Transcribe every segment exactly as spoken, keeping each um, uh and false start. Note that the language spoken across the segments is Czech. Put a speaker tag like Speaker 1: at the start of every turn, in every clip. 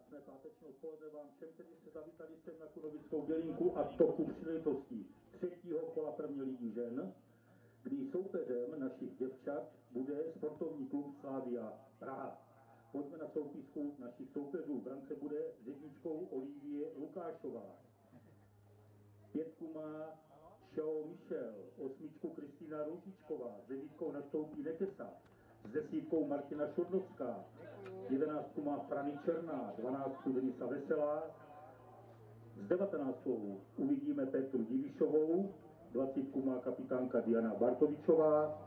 Speaker 1: Krásné páteční odpoledne vám všem, kteří se zavítali sem na Kunovickou dělinku a toku příležitostí třetího kola Premier Ligy žen, kdy soupeřem našich děvčat bude sportovní klub Slavia Praha. Pojďme na soupisku našich soupeřů. V brance bude s jedničkou Olivie Lukášová. Pětku má Xiao Michel, osmičku Kristýna Růžičková, s devítkou nastoupí Nekesa, s desítkou Martina Šurnovská, jedenáctku má Frany Černá, dvanáctku Denisa Veselá, s devatenáctkou uvidíme Petru Divišovou, dvacítku má kapitánka Diana Bartovičová,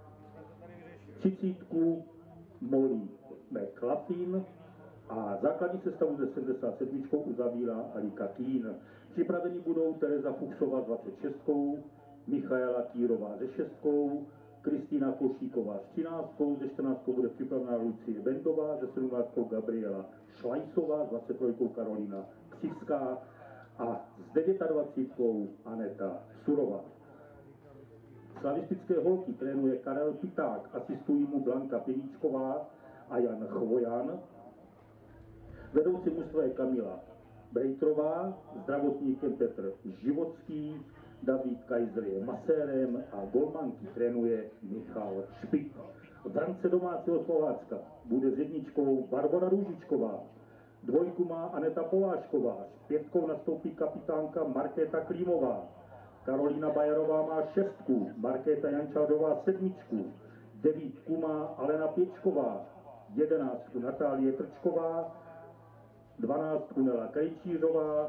Speaker 1: třicítku Molly McLaughlin a základní sestavu ze sedmdesát sedm uzavírá Alika Kín. Připraveni budou Tereza Fuchsová s dvacet šest, Michaela Kýrová se šestkou, Kristýna Košíková s třináctkou, ze čtrnáctkou bude připravená Lucie Bendová, ze sedmnáctkou Gabriela Šlajsová, s dvacet tři Karolina Ksivská a s dvacet devět Aneta Surová. Slavistické holky trénuje Karel Piták, asistují mu Blanka Pěvíčková a Jan Chvojan. Vedoucí mužstva je Kamila Brejtrová, zdravotníkem Petr Životský, David Kaiser je masérem a golmanky trénuje Michal Špik. V brance domácího Slovácka bude s jedničkou Barbora Růžičková, dvojku má Aneta Polášková, s pětkou nastoupí kapitánka Markéta Klímová, Karolína Bajerová má šestku, Markéta Jančářová sedmičku, devítku má Alena Pěčková, jedenáctku Natálie Trčková, dvanáctku Nela Krejčířová,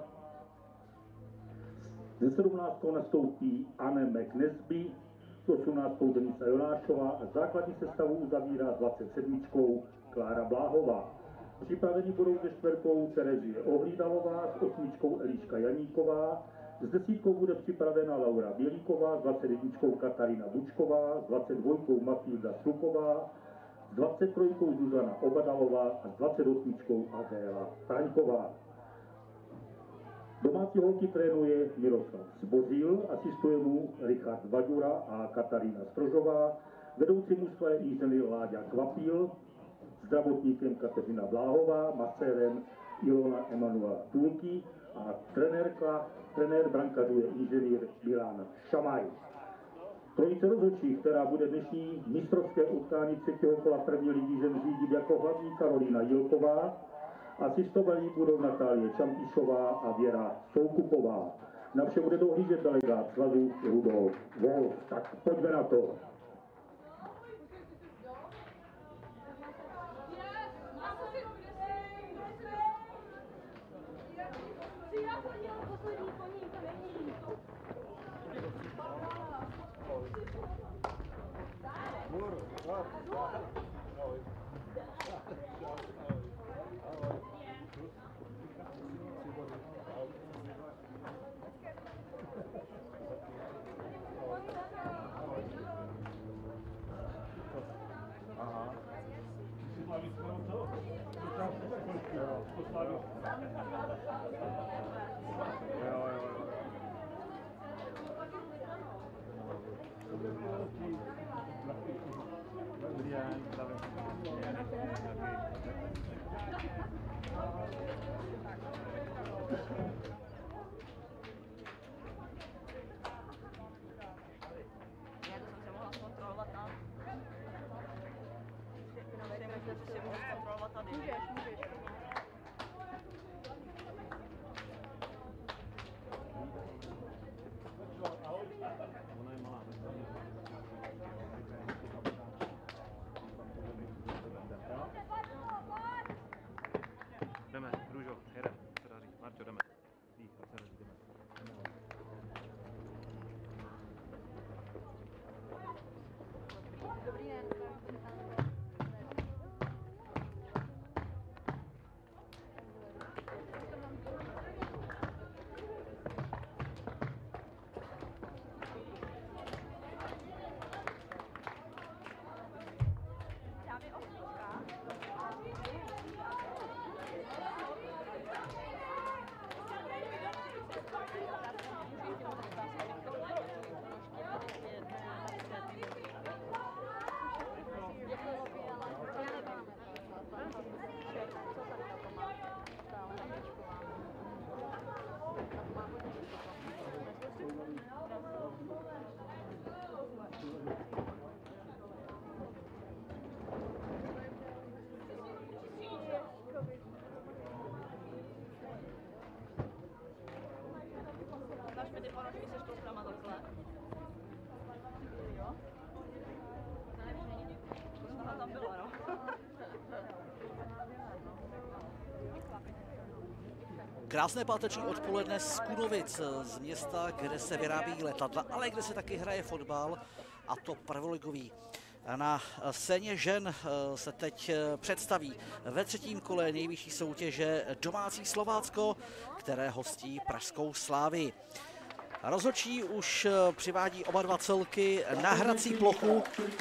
Speaker 1: ze sedmnáctkou nastoupí Anne McNesby, s osmnáctkou Denisa Jonášová a základní sestavu uzavírá s dvacet sedm Klára Bláhová. Připraveni budou se čtvrkou Terezie Ohlídalová, s osmičkou Eliška Janíková, s desítkou bude připravena Laura Bělíková, s dvacet jedna Katarína Bučková, s dvacet dva Mafilda Sluková, s dvacet tři Zuzana Obadalová a s dvacet osm Adéla Praňková. Domácí holky trénuje Miroslav Zbořil, asistuje mu Richard Vaďura a Katarína Strožová, vedoucí mužstva je inženýr Láďa Kvapil, zdravotníkem Kateřina Bláhová, masérem Ilona Emanuela Tulky a trenérka, trenér brankařů je inženýr Milan Šamaj. Trojice rozhodčích, která bude dnešní mistrovské utkání třetího kola Premier Ligy žen řídit jako hlavní Karolína Jilková, asistovaní budou Natálie Čampišová a Věra Soukupová. Na vše bude dohlížet delegát svazu Rudolf Wolf. Tak pojďme na to.
Speaker 2: Aha. Jo, jo, jo. Dobrý den, zdravím.
Speaker 3: Já to jsem se mohla zkontrolovat tam. Navedeme, že si můžu zkontrolovat tady. Můžeš, můžeš.
Speaker 2: Ona je malá. Jdeme, Růžo, jedem, se daří. Marčo, jdeme. Ví, a se daří, jdeme.
Speaker 3: Dobrý den.
Speaker 4: Krásné páteční odpoledne z Kunovic, z města, kde se vyrábí letadla, ale kde se taky hraje fotbal, a to prvoligový. Na scéně žen se teď představí ve třetím kole nejvyšší soutěže domácí Slovácko, které hostí pražskou Slávii. Rozhodčí už přivádí oba dva celky na hrací plochu.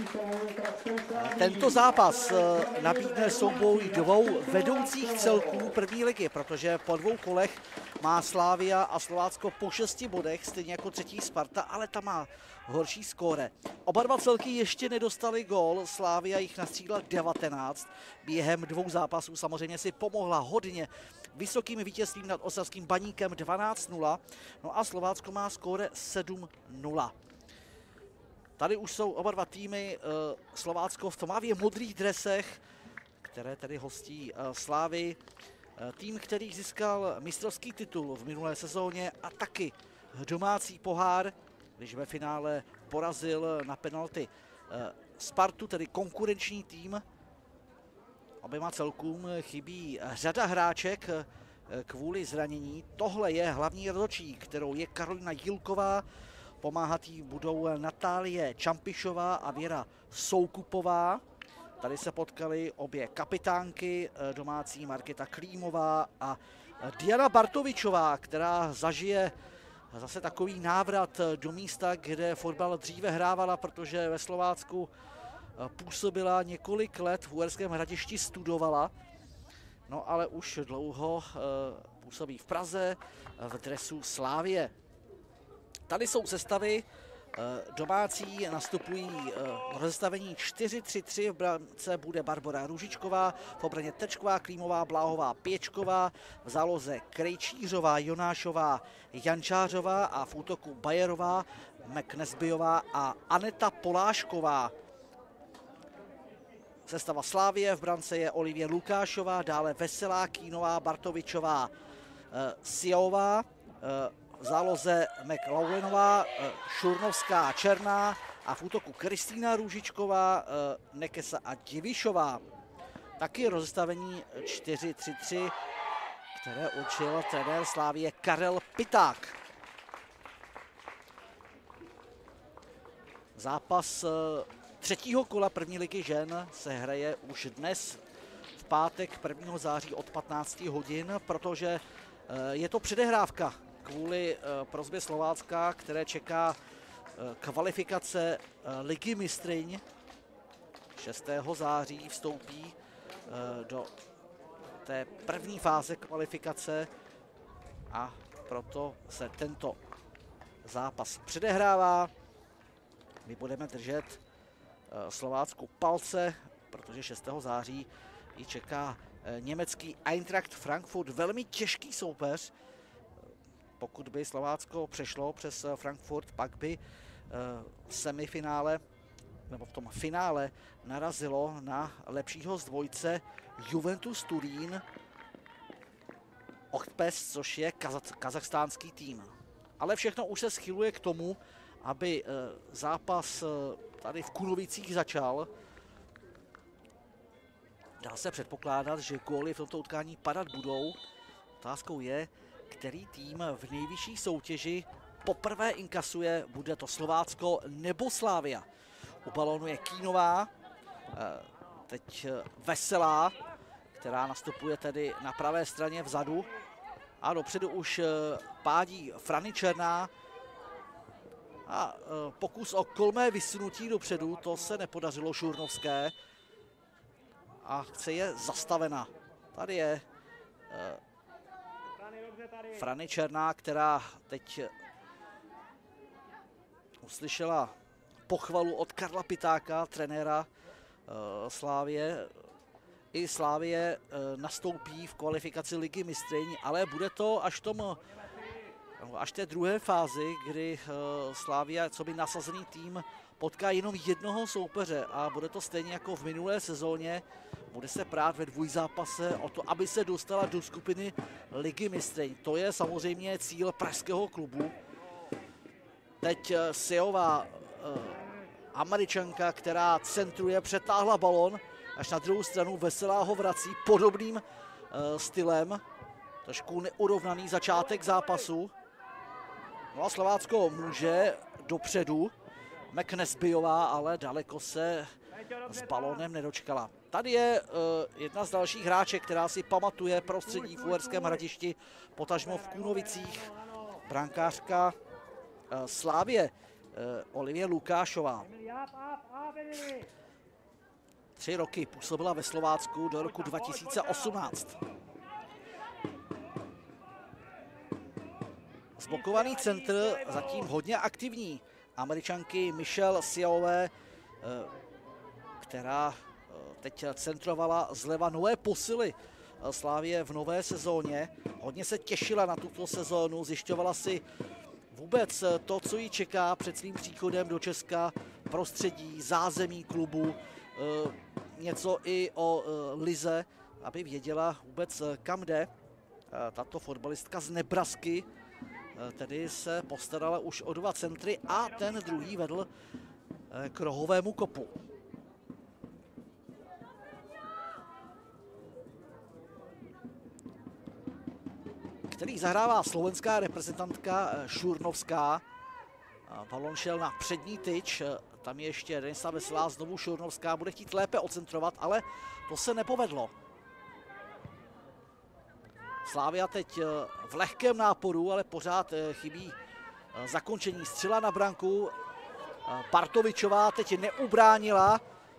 Speaker 4: Tento zápas nabídne souboj dvou vedoucích celků první ligy, protože po dvou kolech má Slavia a Slovácko po šesti bodech, stejně jako třetí Sparta, ale ta má horší skóre. Oba dva celky ještě nedostali gól, Slavia jich nastřídla devatenáct. Během dvou zápasů samozřejmě si pomohla hodně vysokým vítězstvím nad ostravským Baníkem dvanáct nula. No a Slovácko má skóre sedm nula. Tady už jsou oba dva týmy, Slovácko v tmavě modrých dresech, které tedy hostí Slávy. Tým, který získal mistrovský titul v minulé sezóně a taky domácí pohár, když ve finále porazil na penalty Spartu, tedy konkurenční tým. Oběma celkům chybí řada hráček kvůli zranění. Tohle je hlavní rozhodčí, kterou je Karolina Jilková. Pomáhat jí budou Natálie Čampišová a Věra Soukupová. Tady se potkali obě kapitánky, domácí Markéta Klímová a Diana Bartovičová, která zažije zase takový návrat do místa, kde fotbal dříve hrávala, protože ve Slovácku působila několik let, v Uherském Hradišti studovala, no ale už dlouho působí v Praze v dresu Slávie. Tady jsou sestavy. Domácí nastupují v rozestavení čtyři tři tři, v brance bude Barbora Růžičková, v obraně Tečková, Klímová, Bláhová, Pěčková, v záloze Krejčířová, Jonášová, Jančářová a v útoku Bajerová, McNesbyová a Aneta Polášková. Sestava Slávie, v brance je Olivie Lukášová, dále Veselá, Kínová, Bartovičová, Siová, v záloze McLaulinová, Šurnovská, Černá a v útoku Kristýna Růžičková, Nekesa a Divišová. Taky rozestavení čtyři tři tři, které určil trenér Slávie Karel Piták. Zápas třetího kola první ligy žen se hraje už dnes v pátek prvního září od patnácti hodin, protože je to předehrávka kvůli prosbě Slovácka, které čeká kvalifikace Ligy mistryň. šestého září vstoupí do té první fáze kvalifikace a proto se tento zápas předehrává. My budeme držet Slovácku palce, protože šestého září ji čeká německý Eintracht Frankfurt, velmi těžký soupeř. Pokud by Slovácko přešlo přes Frankfurt, pak by v semifinále nebo v tom finále narazilo na lepšího z dvojce Juventus Turín Ochtpes, což je kazachstánský tým. Ale všechno už se schyluje k tomu, aby zápas tady v Kunovicích začal. Dá se předpokládat, že góly v tomto utkání padat budou. Otázkou je, který tým v nejvyšší soutěži poprvé inkasuje, bude to Slovácko nebo Slavia. U balónu je Kínová, teď Veselá, která nastupuje tedy na pravé straně vzadu. A dopředu už pádí Frany Černá. A pokus o kolmé vysunutí dopředu, to se nepodařilo Šurnovské. A chce je zastavena. Tady je Frany Černá, která teď uslyšela pochvalu od Karla Pitáka, trenéra Slávie. I Slávie nastoupí v kvalifikaci Ligy mistryň, ale bude to až tom, až té druhé fázi, kdy Slavia, co by nasazený tým, potká jenom jednoho soupeře a bude to stejně jako v minulé sezóně. Bude se prát ve dvojzápase o to, aby se dostala do skupiny Ligy mistryň. To je samozřejmě cíl pražského klubu. Teď Siová, Američanka, která centruje, přetáhla balon, až na druhou stranu Veselá ho vrací podobným stylem. Trošku neurovnaný začátek zápasu. No a Slovácko může dopředu. McNesbyová ale daleko se s balónem nedočkala. Tady je uh, jedna z dalších hráček, která si pamatuje prostředí v Uherském Hradišti, potažmo v Kůnovicích. Brankářka uh, Slávie uh, Olivie Lukášová. Tři roky působila ve Slovácku do roku dva tisíce osmnáct. Zblokovaný centr zatím hodně aktivní Američanky Michelle Sialové, která teď centrovala zleva nové posily Slávie v nové sezóně. Hodně se těšila na tuto sezónu, zjišťovala si vůbec to, co ji čeká před svým příchodem do Česka, prostředí, zázemí klubu, něco i o lize, aby věděla vůbec kam jde. Tato fotbalistka z Nebrasky tedy se postarala už o dva centry a ten druhý vedl k rohovému kopu. Který zahrává slovenská reprezentantka Šurnovská. Balon šel na přední tyč, tam je ještě Denisa Veselá, znovu Šurnovská, bude chtít lépe ocentrovat, ale to se nepovedlo. Slávia teď v lehkém náporu, ale pořád chybí zakončení. Střela na branku. Bartovičová teď neubránila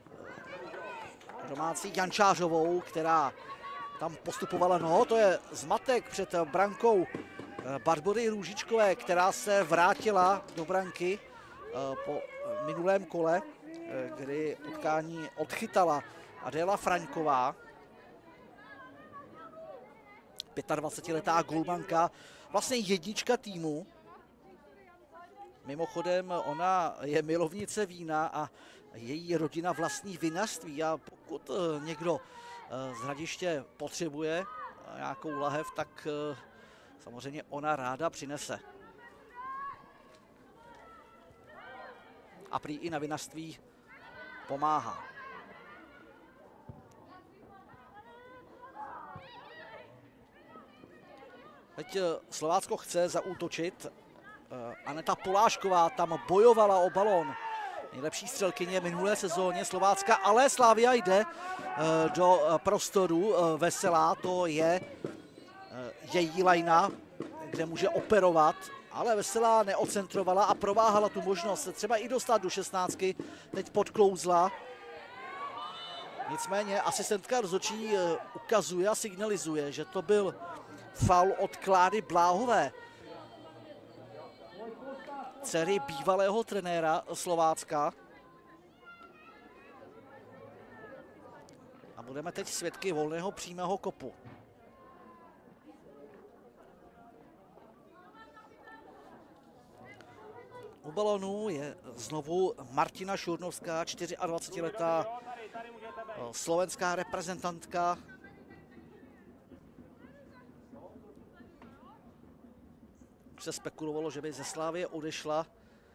Speaker 4: domácí Jančářovou, která tam postupovala. No, to je zmatek před brankou Barbory Růžičkové, která se vrátila do branky po minulém kole, kdy utkání odchytala Adéla Fraňková. dvacetiletá golmanka, vlastně jednička týmu. Mimochodem, ona je milovnice vína a její rodina vlastní vinařství. A pokud někdo z Hradiště potřebuje nějakou lahev, tak samozřejmě ona ráda přinese. A prý i na vinařství pomáhá. Teď Slovácko chce zaútočit. Aneta Polášková tam bojovala o balón. Nejlepší střelkyně minulé sezóně Slovácka, ale Slavia jde do prostoru. Veselá, to je její lajna, kde může operovat, ale Veselá neocentrovala a prováhala tu možnost se třeba i dostat do šestnáctky. Teď podklouzla. Nicméně asistentka rozhodčí ukazuje a signalizuje, že to byl faul od Kláry Bláhové, dcery bývalého trenéra Slovácka. A budeme teď svědky volného přímého kopu. U balonu je znovu Martina Šurnovská, dvacetičtyřletá slovenská reprezentantka. Se spekulovalo, že by ze Slávie odešla,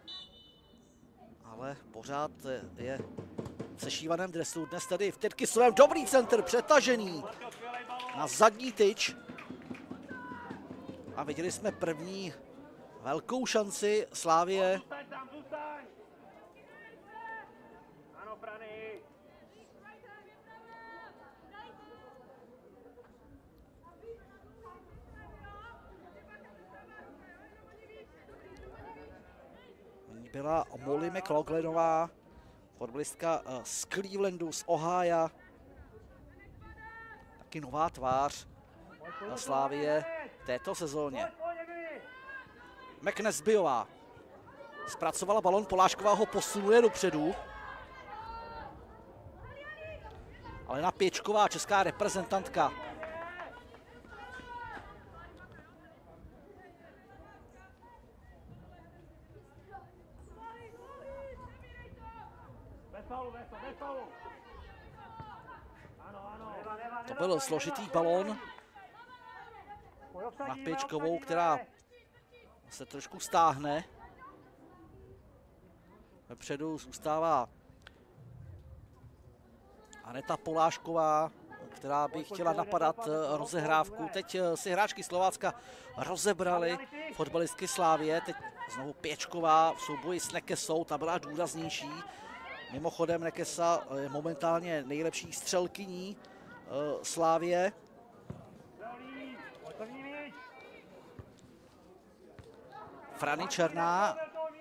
Speaker 4: ale pořád je v sešívaném dresu. Dnes tedy v Tyrkisovém dobrý centr, přetažený na zadní tyč. A viděli jsme první velkou šanci Slávie. Byla Molly McLaughlinová, fotbalistka z Clevelandu, z Ohája. Taky nová tvář na Slávie v této sezóně. McNesbyová zpracovala balon, Polášková ho posunuje dopředu. Alena Pěčková, česká reprezentantka. To byl složitý balón na Pěčkovou, která se trošku stáhne. Vepředu zůstává Aneta Polášková, která by chtěla napadat rozehrávku. Teď si hráčky Slovácka rozebrali fotbalistky Slávie. Teď znovu Pěčková v souboji s Nekesou, ta byla důraznější. Mimochodem Nekesa je momentálně nejlepší střelkyní Slávie. Frany Černá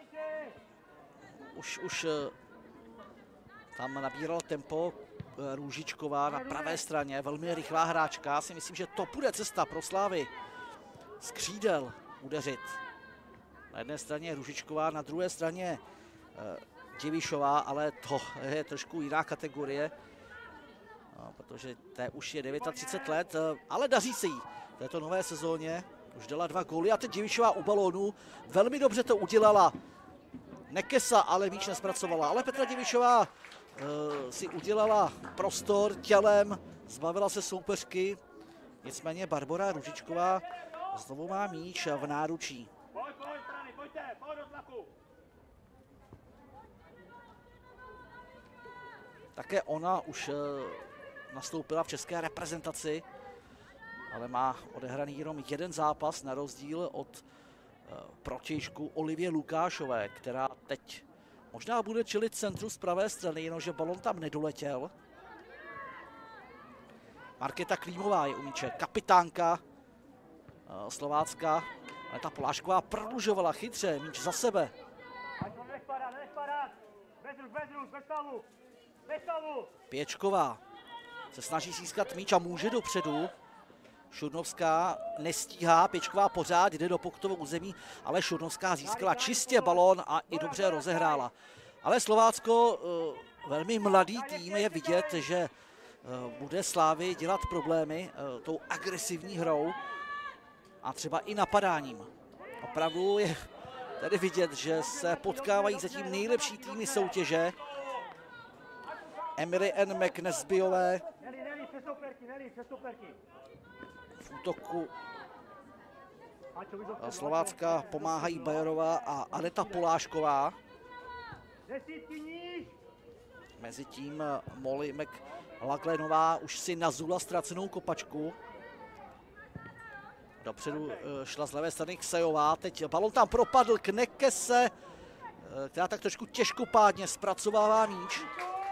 Speaker 4: už, už tam nabíral tempo. Růžičková na pravé straně, velmi rychlá hráčka. Já si myslím, že to bude cesta pro Slávy. Z křídel udeřit. Na jedné straně Růžičková, na druhé straně Divišová, ale to je trošku jiná kategorie, no, protože té už je třicet devět let, ale daří se jí v této nové sezóně. Už dala dva góly a teď Divišová u balónu. Velmi dobře to udělala Nekesa, ale míč nespracovala. Ale Petra Divišová uh, si udělala prostor tělem, zbavila se soupeřky. Nicméně Barbora Růžičková znovu má míč v náručí. Také ona už nastoupila v české reprezentaci, ale má odehraný jenom jeden zápas na rozdíl od protějšku Olivie Lukášové, která teď možná bude čelit centru z pravé strany, jenomže balon tam nedoletěl. Markéta Klímová je u míče, kapitánka Slovácka, ale ta Polášková prodlužovala chytře, míč za sebe. Pěčková se snaží získat míč a může dopředu. Šurnovská nestíhá, Pěčková pořád jde do pokutového území, ale Šurnovská získala čistě balón a i dobře rozehrála. Ale Slovácko, velmi mladý tým, je vidět, že bude Slávy dělat problémy tou agresivní hrou a třeba i napadáním. Opravdu je tady vidět, že se potkávají zatím nejlepší týmy soutěže. Emily N. McNesbyové v útoku Slovácka pomáhají Bajerová a Aneta Polášková. Mezitím Molly McLaglenová už si nazula ztracenou kopačku. Dopředu šla z levé strany Ksejová, teď balon tam propadl k Nekese, která tak trošku těžkopádně zpracovává míč.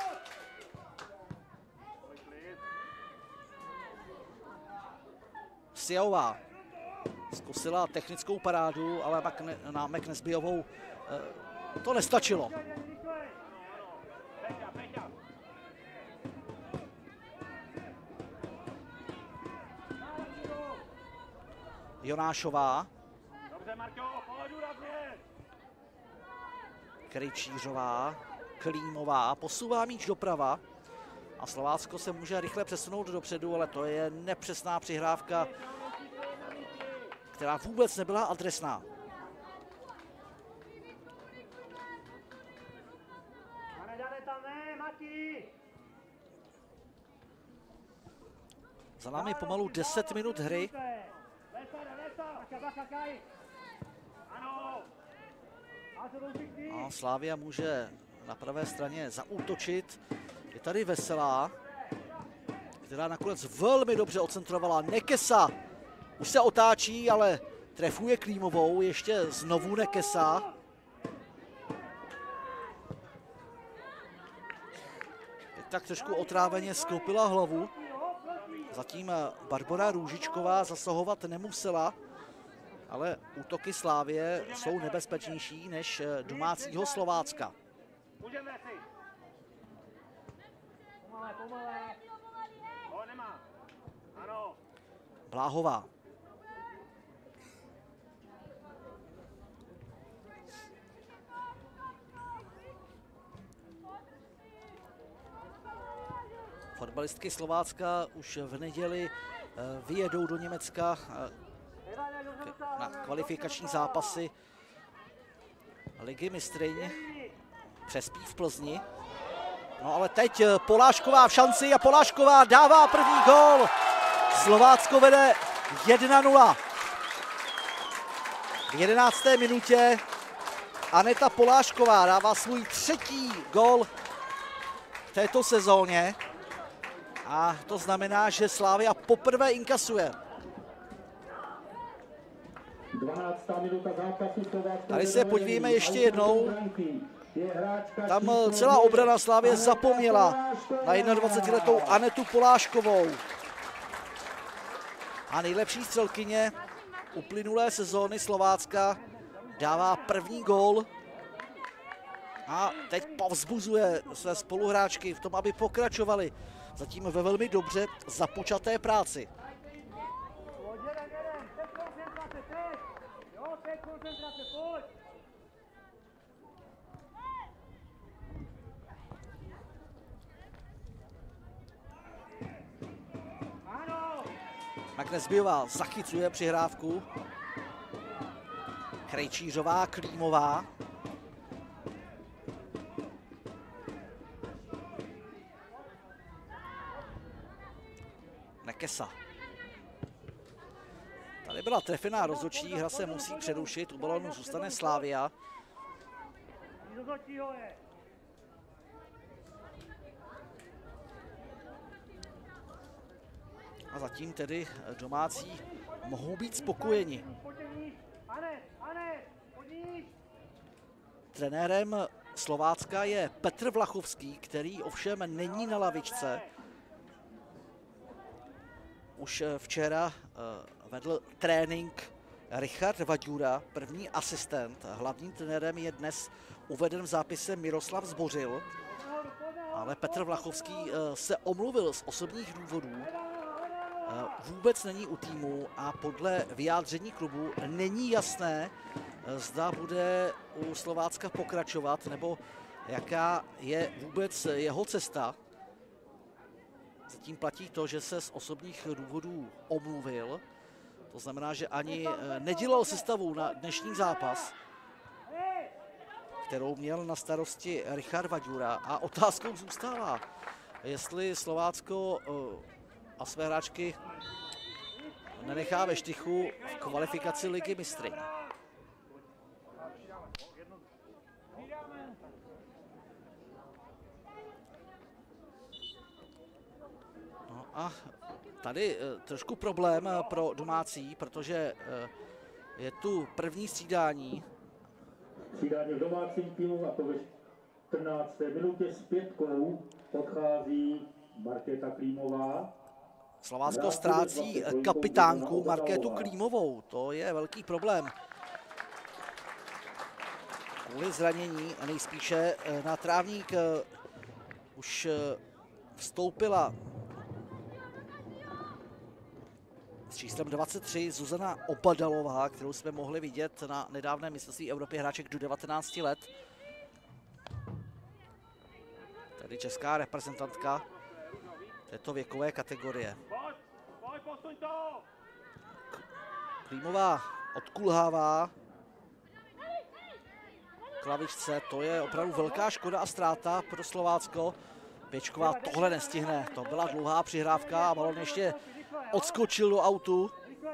Speaker 4: Siaová zkusila technickou parádu, ale na McNesbyovou to nestačilo. Jonášová. Krejčířová, Klímová posouvá míč doprava a Slovácko se může rychle přesunout dopředu, ale to je nepřesná přihrávka, která vůbec nebyla adresná. Za námi pomalu deset minut hry. A Slavia může na pravé straně zaútočit. Je tady Veselá, která nakonec velmi dobře odcentrovala. Nekesa už se otáčí, ale trefuje Klímovou. Ještě znovu Nekesa. Teď tak trošku otráveně sklopila hlavu. Zatím Barbora Růžičková zasahovat nemusela, ale útoky Slávie jsou nebezpečnější než domácího Slovácka. Bláhová. Fotbalistky Slovácka už v neděli vyjedou do Německa na kvalifikační zápasy Ligy mistryň. Přespí v Plzni. No ale teď Polášková v šanci a Polášková dává první gól. Slovácko vede jedna nula. V jedenácté minutě Aneta Polášková dává svůj třetí gól v této sezóně. A to znamená, že Slavia poprvé inkasuje.
Speaker 1: dvanáctá minuta zápasu Slovácko.
Speaker 4: Tady se podívejme ještě jednou. Tam celá obrana Slavie zapomněla na dvacetiletou Anetu Poláškovou. A nejlepší střelkyně uplynulé sezóny Slovácka dává první gól. A teď povzbuzuje své spoluhráčky v tom, aby pokračovali zatím ve velmi dobře započaté práci. Nesběvá zachycuje přihrávku. Krejčířová, Klímová. Nekesa. Tady byla trefená rozhodčí, hra se musí přerušit, u balónu zůstane Slavia. A zatím tedy domácí mohou být spokojeni. Trenérem Slovácka je Petr Vlachovský, který ovšem není na lavičce. Už včera vedl trénink Richard Vaďura, první asistent. Hlavním trenérem je dnes uveden v zápise Miroslav Zbořil. Ale Petr Vlachovský se omluvil z osobních důvodů. Vůbec není u týmu a podle vyjádření klubu není jasné, zda bude u Slovácka pokračovat, nebo jaká je vůbec jeho cesta. Zatím platí to, že se z osobních důvodů omluvil. To znamená, že ani nedělal sestavu na dnešní zápas, kterou měl na starosti Richard Vaďura. A otázkou zůstává, jestli Slovácko a své hráčky nenechá ve štychu v kvalifikaci Ligy mistryň. No a tady trošku problém pro domácí, protože je tu první střídání.
Speaker 1: Střídání v domácím týmu, a to ve čtrnácté minutě s pětkou odchází Markéta Klímová.
Speaker 4: Slovácko ztrácí kapitánku Markétu Klímovou. To je velký problém. Kvůli zranění a nejspíše na trávník už vstoupila s číslem dvacet tři Zuzana Obadalová, kterou jsme mohli vidět na nedávném mistrovství Evropy hráček do devatenácti let. Tady česká reprezentantka této věkové kategorie. Klímová odkulhává k lavičce, to je opravdu velká škoda a ztráta pro Slovácko. Pěčková tohle nestihne, to byla dlouhá přihrávka a balon ještě odskočil do autu.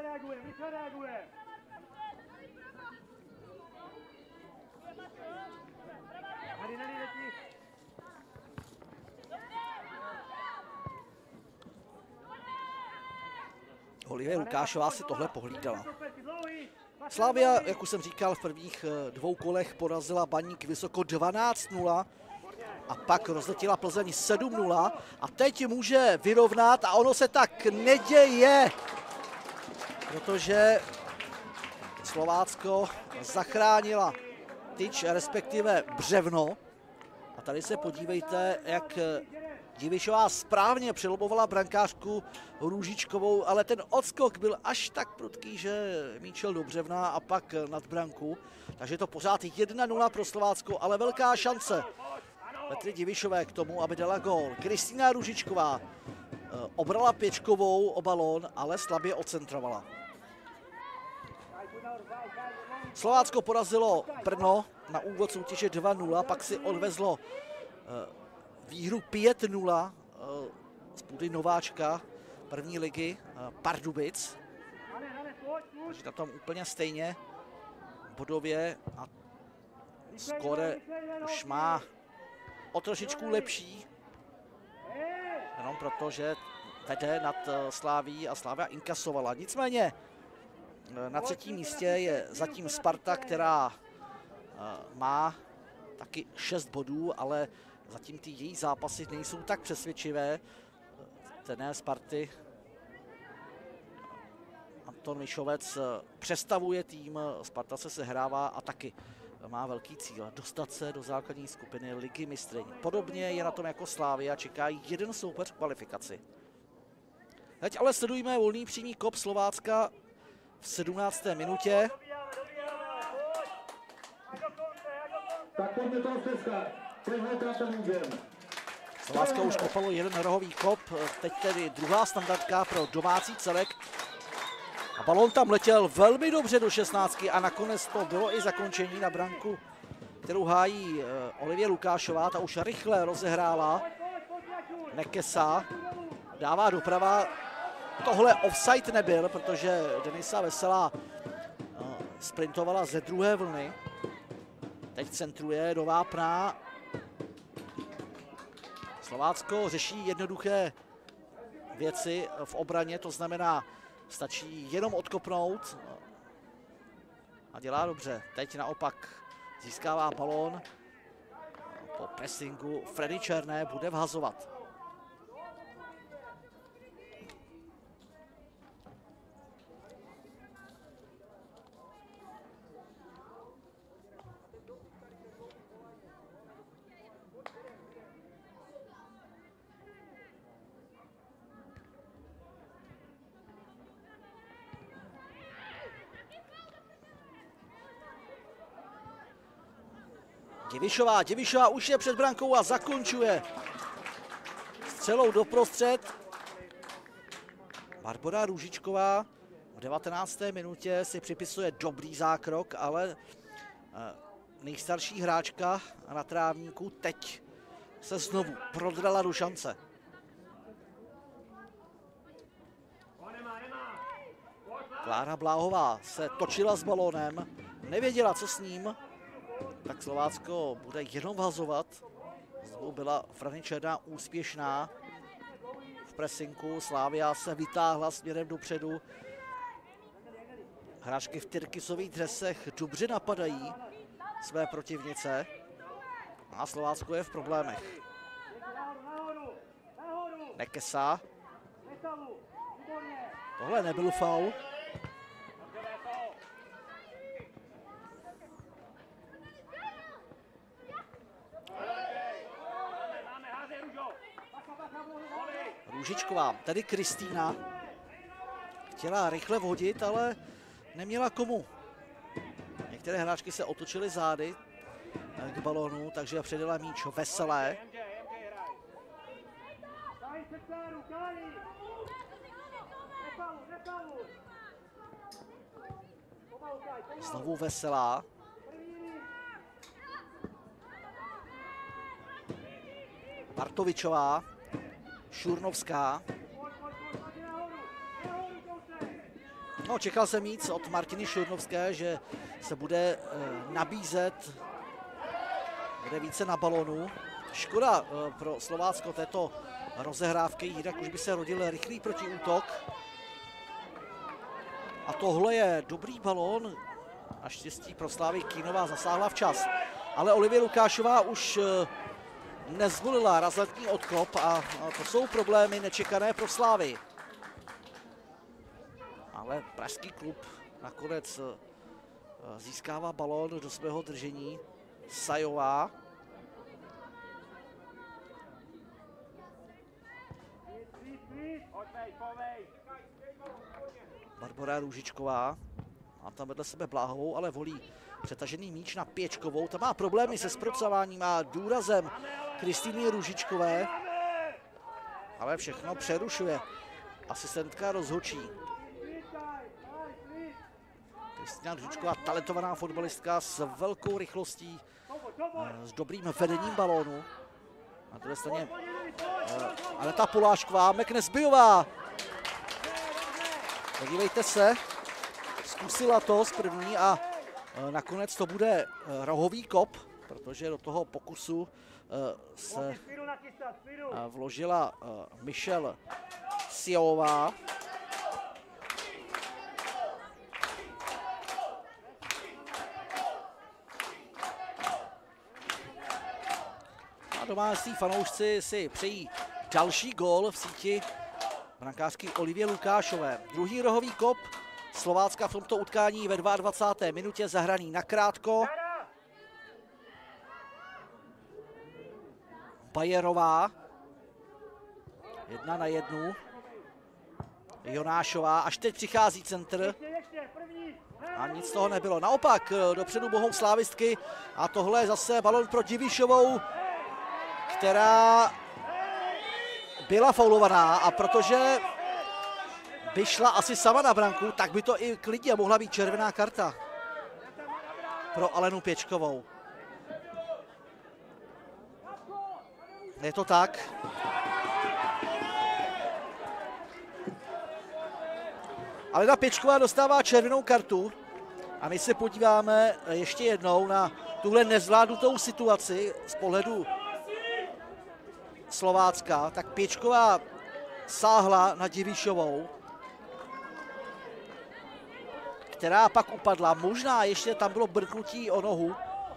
Speaker 4: Olivia Lukášová si tohle pohlídala. Slavia, jak už jsem říkal, v prvních dvou kolech porazila Baník vysoko dvanáct nula a pak rozletila Plzeň sedm nula a teď může vyrovnat a ono se tak neděje, protože Slovácko zachránila tyč, respektive břevno. A tady se podívejte, jak Divišová správně přelobovala brankářku Růžičkovou, ale ten odskok byl až tak prudký, že míč šel do břevna a pak nad branku. Takže to pořád jedna nula pro Slovácko, ale velká šance Petry Divišové k tomu, aby dala gól. Kristýna Růžičková obrala Pěčkovou o balón, ale slabě ocentrovala. Slovácko porazilo Brno na úvod soutěže dva nula, pak si odvezlo výhru pět nula z půdy nováčka první ligy Pardubic. Takže na tom úplně stejně bodově a skóre už má o trošičku lepší. Jenom jenom proto, že vede nad Sláví a Slavia inkasovala. Nicméně na třetím místě je zatím Sparta, která má taky šest bodů, ale zatím ty její zápasy nejsou tak přesvědčivé. Trenér Sparty Anton Mišovec přestavuje tým, Sparta se sehrává a taky má velký cíl dostat se do základní skupiny Ligy mistryň. Podobně je na tom jako Slavia, čeká jeden soupeř v kvalifikaci. Teď ale sledujeme volný přímý kop Slovácka v sedmnácté minutě.
Speaker 1: Tak pojďme toho stezka, tenhle ten můžeme.
Speaker 4: Slovácko už kopalo jeden rohový kop, teď tedy druhá standardka pro domácí celek. A balón tam letěl velmi dobře do šestnáctky a nakonec to bylo i zakončení na branku, kterou hájí Olivie Lukášová. Ta už rychle rozehrála. Nekesa dává doprava. Tohle offside nebyl, protože Denisa Veselá sprintovala ze druhé vlny. Teď centruje do vápna. Slovácko řeší jednoduché věci v obraně, to znamená, stačí jenom odkopnout a dělá dobře. Teď naopak získává balón. Po pressingu Freddy Černé bude vhazovat. Divišová, Divišová už je před brankou a zakončuje střelou doprostřed. Barbora Růžičková v devatenácté minutě si připisuje dobrý zákrok, ale nejstarší hráčka na trávníku teď se znovu prodrala do šance. Klára Bláhová se točila s balónem, nevěděla, co s ním, tak Slovácko bude jenom vhazovat. Znovu byla Frany Černá úspěšná v presinku. Slavia se vytáhla směrem dopředu. Hráčky v tyrkysových dresech dobře napadají své protivnice a Slovácko je v problémech. Nekesa. Tohle nebyl faul. Růžičková, tady Kristýna, chtěla rychle vhodit, ale neměla komu. Některé hráčky se otočily zády k balónu, takže předala míč Veselé. Znovu Veselá. Bartovičová. Šurnovská. No, čekal jsem víc od Martiny Šurnovské, že se bude e, nabízet, bude více na balonu. Škoda e, pro Slovácko této rozehrávky, jinak už by se rodil rychlý protiútok. A tohle je dobrý balón. Naštěstí pro Slávy Kínová zasáhla včas. Ale Olivie Lukášová už e, nezvolila razantní odkop a to jsou problémy nečekané pro Slávy. Ale pražský klub nakonec získává balón do svého držení. Sajová. Barbora Růžičková. Má tam vedle sebe Bláhovou, ale volí přetažený míč na Pěčkovou. Ta má problémy se zpracováním a důrazem Kristýny Růžičkové. Ale všechno přerušuje asistentka rozhodčí. Kristýna Růžičková, talentovaná fotbalistka s velkou rychlostí, s dobrým vedením balónu. Na druhé straně Aneta Polášková, Meknesbyová. Podívejte se, zkusila to z první a nakonec to bude rohový kop, protože do toho pokusu se vložila Michelle Siová. A domácí fanoušci si přejí další gól v síti brankářky Olivie Lukášové. Druhý rohový kop Slovácka v tomto utkání ve dvacáté druhé minutě zahraný nakrátko. Bajerová. Jedna na jednu. Jonášová. Až teď přichází centr. A nic z toho nebylo. Naopak dopředu mohou slávistky. A tohle je zase balon pro Divišovou, která byla faulovaná. A protože by šla asi sama na branku, tak by to i klidně mohla být červená karta pro Alenu Pěčkovou. Je to tak. Alena Pěčková dostává červenou kartu a my se podíváme ještě jednou na tuhle nezvládnutou situaci z pohledu Slovácka. Tak Pěčková sáhla na Divišovou, která pak upadla. Možná ještě tam bylo brknutí o nohu.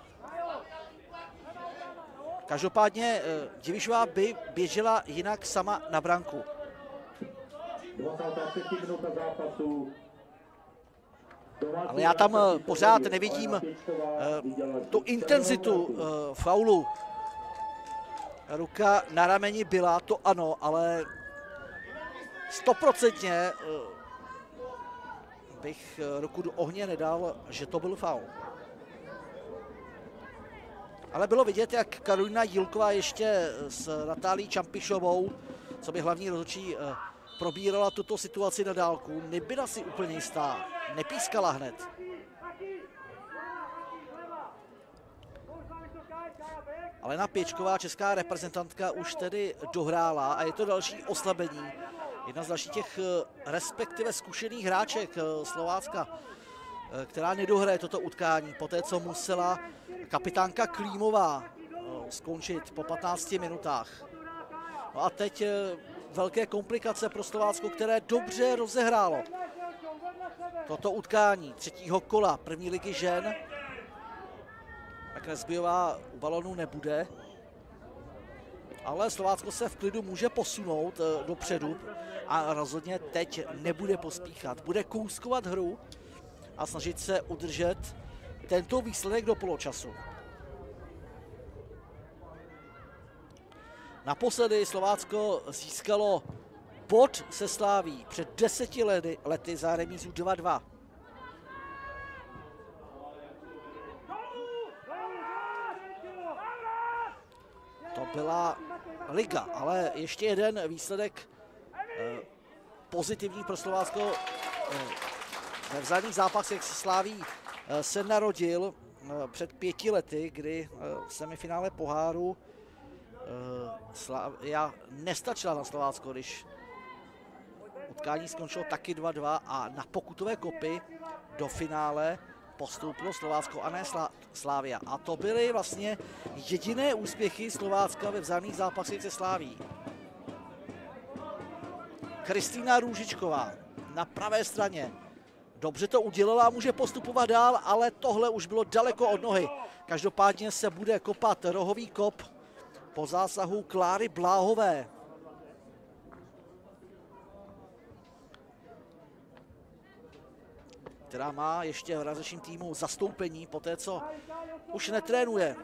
Speaker 4: Každopádně Divišová by běžela jinak sama na branku.
Speaker 1: dvacátá třetí minuta zápasu.
Speaker 4: Ale já tam pořád nevidím tu intenzitu faulu. Ruka na rameni byla, to ano, ale stoprocentně bych ruku do ohně nedal, že to byl faul. Ale bylo vidět, jak Karolina Jílková ještě s Natálií Čampišovou, co by hlavní rozhodčí, probírala tuto situaci na dálku. Nebyla si úplně jistá, nepískala hned. Alena Pěčková, česká reprezentantka, už tedy dohrála a je to další oslabení. Jedna z dalších těch respektive zkušených hráček Slovácka, která nedohraje toto utkání, poté co musela kapitánka Klímová skončit po patnácti minutách. No a teď velké komplikace pro Slovácko, které dobře rozehrálo toto utkání třetího kola první ligy žen. Tak Nezbijová u balonu nebude, ale Slovácko se v klidu může posunout dopředu a rozhodně teď nebude pospíchat. Bude kouskovat hru a snažit se udržet tento výsledek do poločasu. Naposledy Slovácko získalo bod se Sláví před deseti lety, lety za remízu dva dva. To byla liga, ale ještě jeden výsledek eh, pozitivní pro Slovácko. Eh, ve vzájemných zápasech se Sláví eh, se narodil eh, před pěti lety, kdy eh, v semifinále poháru Slavia nestačila na Slovácko, když utkání skončilo taky dva dva a na pokutové kopy do finále postoupilo Slovácko a ne Slavia. A to byly vlastně jediné úspěchy Slovácka ve vzájemných zápasech se Slavií. Kristýna Růžičková na pravé straně. Dobře to udělala a může postupovat dál, ale tohle už bylo daleko od nohy. Každopádně se bude kopat rohový kop po zásahu Kláry Bláhové. Která má ještě v realizačním týmu zastoupení po té, co už netrénuje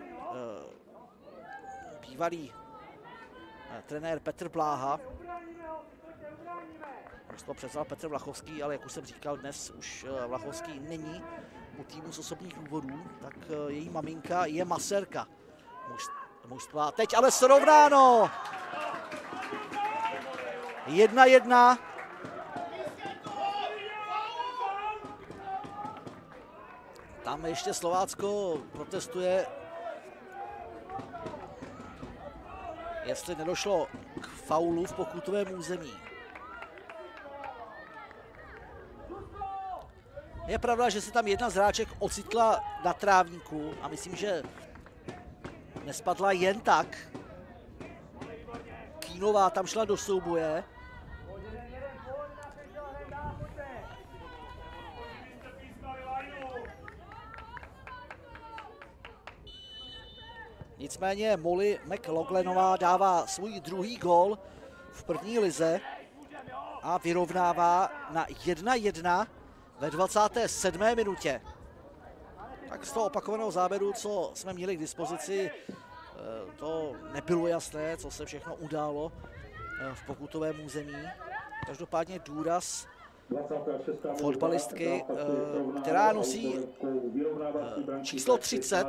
Speaker 4: bývalý trenér Petr Bláha. To převzal Petr Vlachovský, ale jak už jsem říkal, dnes už Vlachovský není u týmu z osobních důvodů, tak její maminka je masérka mužstva. Teď ale srovnáno. Jedna jedna. Tam ještě Slovácko protestuje, jestli nedošlo k faulu v pokutovém území. Je pravda, že se tam jedna z hráček ocitla na trávníku a myslím, že nespadla jen tak. Kínová tam šla do souboje. Nicméně Molly McLaughlinová dává svůj druhý gól v první lize a vyrovnává na jedna jedna ve dvacáté sedmé minutě. Tak z toho opakovaného záběru, co jsme měli k dispozici, to nebylo jasné, co se všechno událo v pokutovém území. Každopádně důraz fotbalistky, která nosí číslo třicet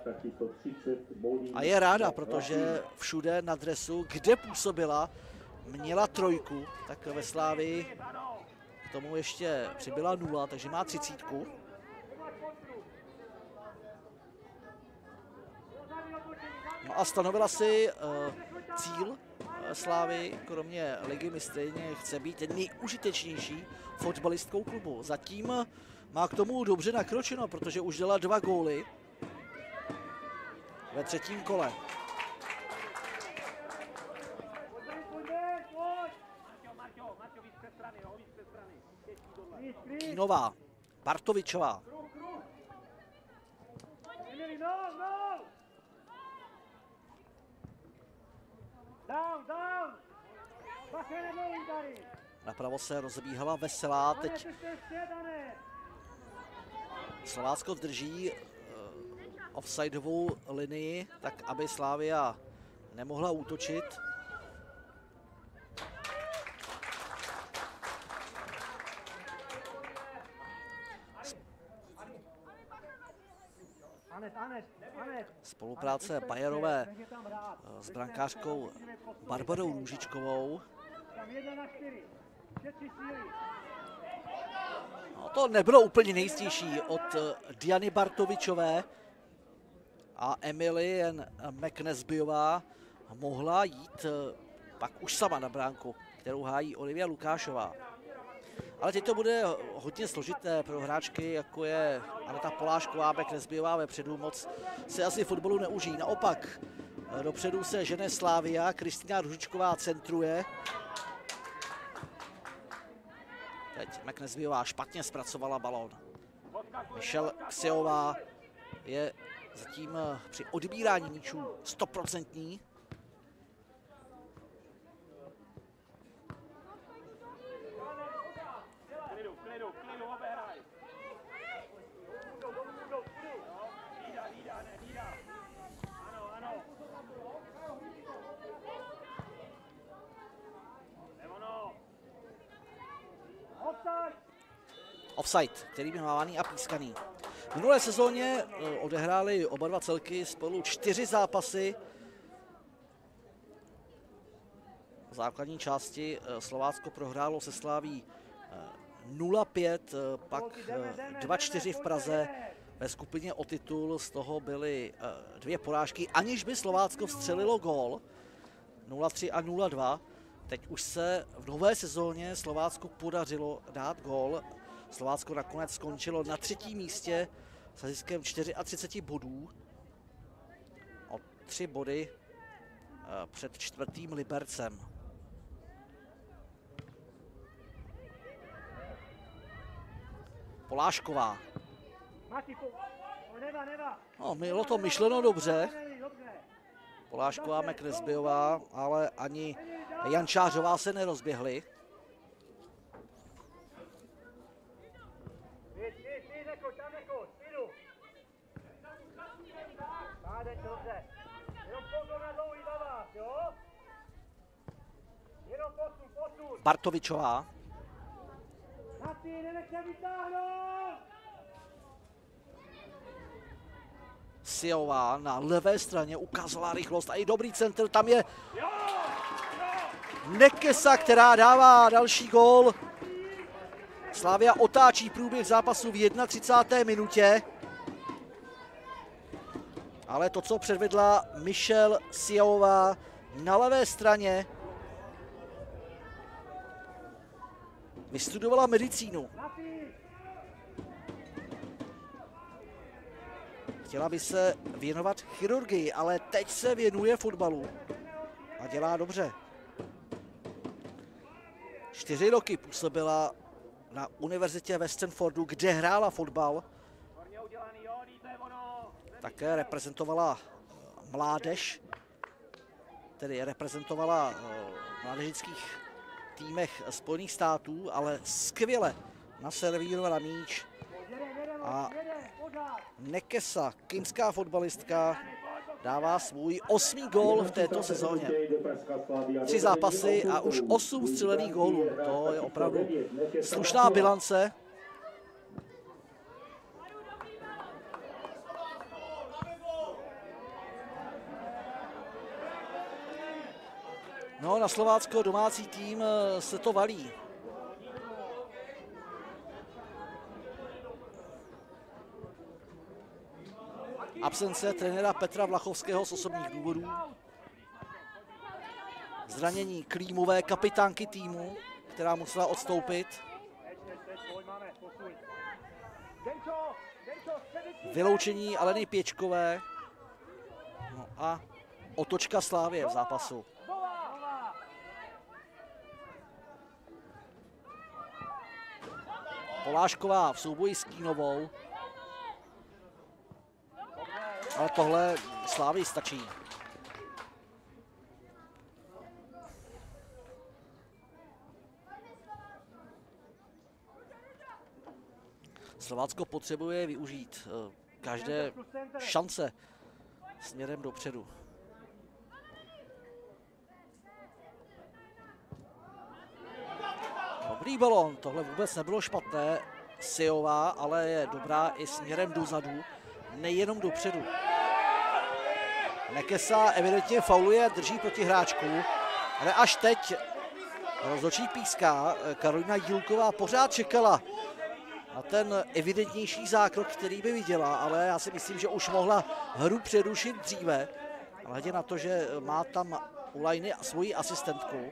Speaker 4: a je ráda, protože všude na dresu, kde působila, měla trojku, tak ve Slávii k tomu ještě přibyla nula, takže má třicítku. No a stanovila si uh, cíl uh, Slávy, kromě ligy mistryň, chce být nejužitečnější fotbalistkou klubu. Zatím má k tomu dobře nakročeno, protože už dala dva góly ve třetím kole. Kínová, Bartovičová. Napravo se rozbíhala Veselá, teď Slovácko drží uh, offsideovou linii, tak aby Slavia nemohla útočit. Spolupráce Bajerové s brankářkou Barbarou Růžičkovou. No, to nebylo úplně nejistější od Diany Bartovičové a Emilien McNesbyová mohla jít pak už sama na bránku, kterou hájí Olivia Lukášová. Ale teď to bude hodně složité pro hráčky, jako je Aneta Polášková, McNesbyová vepředu, moc se asi fotbalu neužijí. Naopak dopředu se žene Slavia, Kristýna Růžičková centruje. Teď McNesbyová špatně zpracovala balón. Michelle Ksiová je zatím při odbírání míčů stoprocentní. Offside, který byl mávaný a pískaný. V minulé sezóně odehráli oba dva celky spolu čtyři zápasy. V základní části Slovácko prohrálo se Slaví nula pět, pak dva čtyři v Praze ve skupině o titul, z toho byly dvě porážky, aniž by Slovácko vstřelilo gól, nula tři a nula dva. Teď už se v nové sezóně Slovácku podařilo dát gól. Slovácko nakonec skončilo na třetím místě s ziskem třicet čtyři bodů. O tři body před čtvrtým Libercem. Polášková. No, bylo to myšleno dobře. Polášková, McNesbyová, ale ani Jančářová se nerozběhly. Bartovičová. Siová na levé straně ukázala rychlost a i dobrý centr, tam je Nekesa, která dává další gól. Slavia otáčí průběh zápasu v třicáté jedné minutě. Ale to, co předvedla Michelle Siová na levé straně, vystudovala medicínu. Chtěla by se věnovat chirurgii, ale teď se věnuje fotbalu a dělá dobře. Čtyři roky působila na univerzitě ve Stanfordu, kde hrála fotbal. Také reprezentovala mládež, tedy reprezentovala v mládežických týmech Spojených států, ale skvěle naservírovala míč. A Nekesa, kynská fotbalistka, dává svůj osmý gól v této sezóně. Tři zápasy a už osm střelených gólů. To je opravdu slušná bilance. No, na Slovácko domácí tým se to valí. Absence trenéra Petra Vlachovského z osobních důvodů. Zranění Klímové, kapitánky týmu, která musela odstoupit. Vyloučení Aleny Pěčkové. No a otočka Slávie v zápasu. Polášková v souboji s Kínovou. Ale tohle Slávii stačí. Slovácko potřebuje využít každé šance směrem dopředu. Dobrý balon, tohle vůbec nebylo špatné. Siová, ale je dobrá i směrem dozadu, nejenom dopředu. Nekesa evidentně fauluje, drží proti hráčku, ale až teď rozhodčí píská. Karolina Jílková pořád čekala na ten evidentnější zákrok, který by viděla, ale já si myslím, že už mohla hru přerušit dříve. Hledě na to, že má tam u lajny svoji asistentku.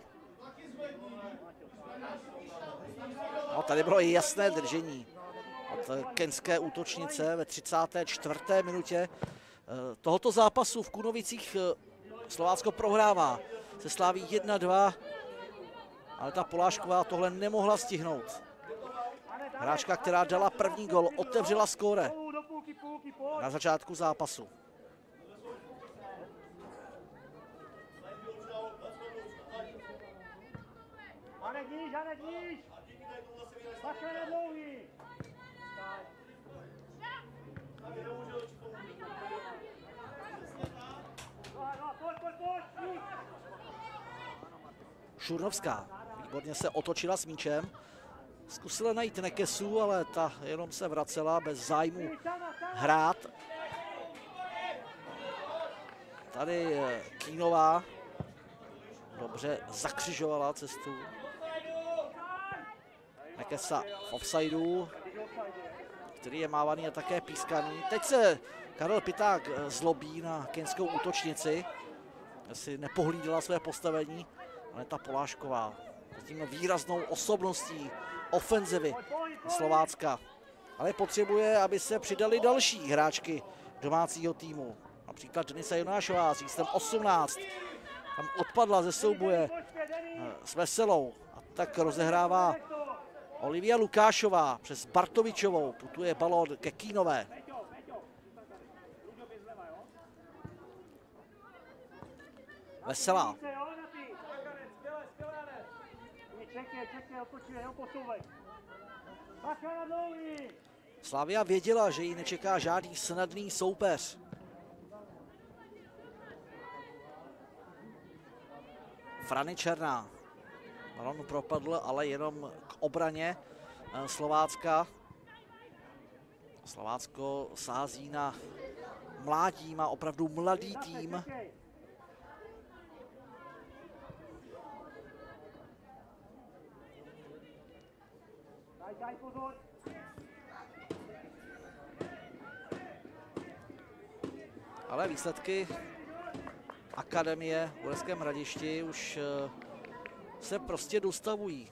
Speaker 4: No, tady bylo i jasné držení od kenské útočnice ve třicáté čtvrté minutě tohoto zápasu v Kunovicích. Slovácko prohrává se Slaví jedna dva, ale ta Polášková tohle nemohla stihnout. Hráčka, která dala první gol, otevřela skóre na začátku zápasu. Šurnovská výborně se otočila s míčem. Zkusila najít Nekesu, ale ta jenom se vracela bez zájmu hrát. Tady Kínová dobře zakřižovala cestu. Nekesa v offsideu, který je mávaný a také pískaný. Teď se Karel Piták zlobí na kenskou útočnici. Si nepohlídala své postavení, ale ta Polášková s tím výraznou osobností ofenzivy Slovácka. Ale potřebuje, aby se přidali další hráčky domácího týmu. Například Denisa Jonášová s číslem osmnáct. Tam odpadla ze souboje s Veselou. A tak rozehrává Olivia Lukášová přes Bartovičovou. Putuje balón ke Kínové. Veselá. Slavia věděla, že ji nečeká žádný snadný soupeř. Frany Černá. Balon propadl, ale jenom k obraně Slovácka. Slovácko sází na mládí, má opravdu mladý tým. Ale výsledky akademie v Uherském Hradišti už se prostě dostavují.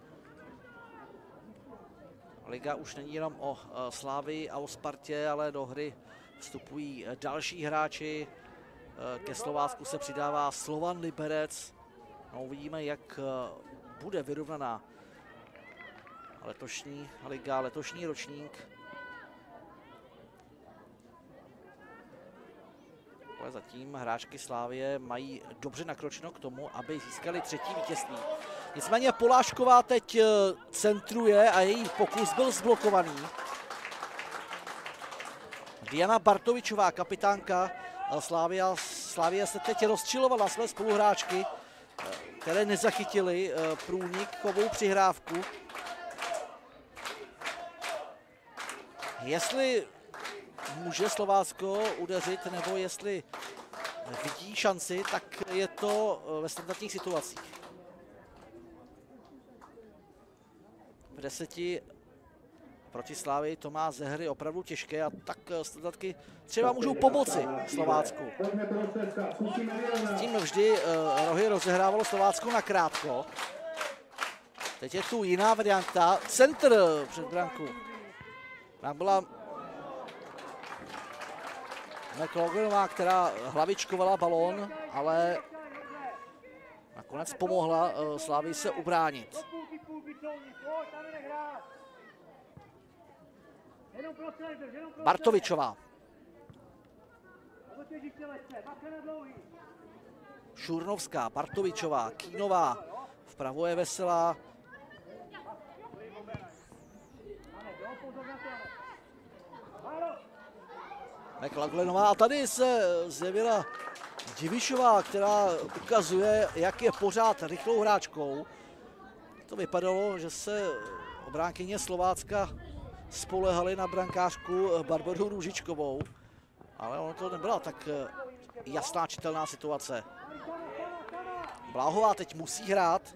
Speaker 4: Liga už není jenom o Slávii a o Spartě, ale do hry vstupují další hráči. Ke Slovácku se přidává Slovan Liberec. A uvidíme, jak bude vyrovnaná letošní liga, letošní ročník. Ale zatím hráčky Slávie mají dobře nakročeno k tomu, aby získali třetí vítězství. Nicméně Polášková teď centruje a její pokus byl zblokovaný. Diana Bartovičová, kapitánka Slávia, Slávie se teď rozčilovala své spoluhráčky, které nezachytily průnik kovou přihrávku. Jestli může Slovácko udeřit, nebo jestli vidí šanci, tak je to ve standardních situacích. V deseti proti Slávii to má ze hry opravdu těžké a tak standardky třeba můžou pomoci Slovácku. Tím vždy rohy rozehrávalo Slovácko nakrátko. Teď je tu jiná varianta, centr před branku. Tam byla McLaughlinová, která hlavičkovala balón, ale nakonec pomohla Slávii se ubránit. Bartovičová. Šurnovská, Bartovičová, Kínová. Vpravo je Veselá. McLaughlinová a tady se zjevila Divišová, která ukazuje, jak je pořád rychlou hráčkou. To vypadalo, že se obránkyně Slovácka spolehali na brankářku Barboru Růžičkovou, ale ono to nebyla tak jasná čitelná situace. Bláhová teď musí hrát.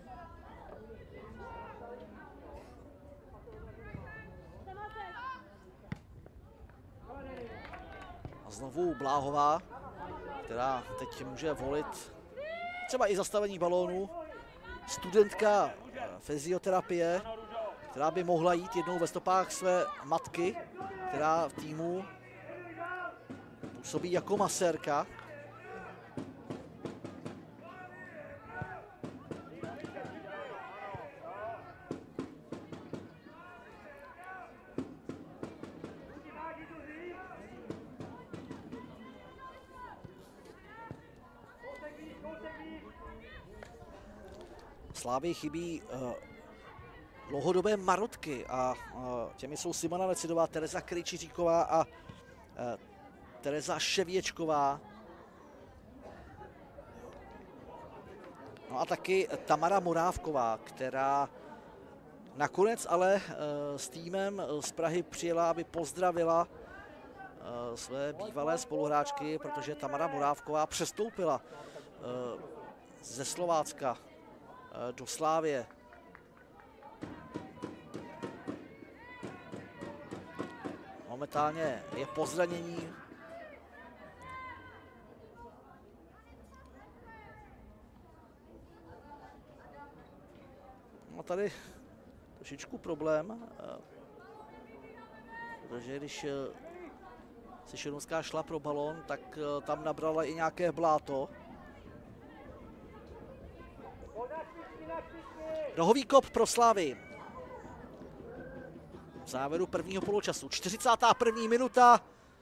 Speaker 4: A znovu Bláhová, která teď může volit třeba i zastavení balónu. Studentka fyzioterapie, která by mohla jít jednou ve stopách své matky, která v týmu působí jako masérka. Slávii chybí uh, dlouhodobé marotky a uh, těmi jsou Simona Necidová, Tereza Krejčiříková a uh, Tereza Ševěčková. No a taky Tamara Morávková, která nakonec ale uh, s týmem z Prahy přijela, aby pozdravila uh, své bývalé spoluhráčky, protože Tamara Morávková přestoupila uh, ze Slovácka do Slávie. Momentálně je po zranění. No tady trošičku problém, protože když si Šedomská šla pro balón, tak tam nabrala i nějaké bláto. Rohový kop pro Slávii. V závěru prvního poločasu. čtyřicátá první minuta.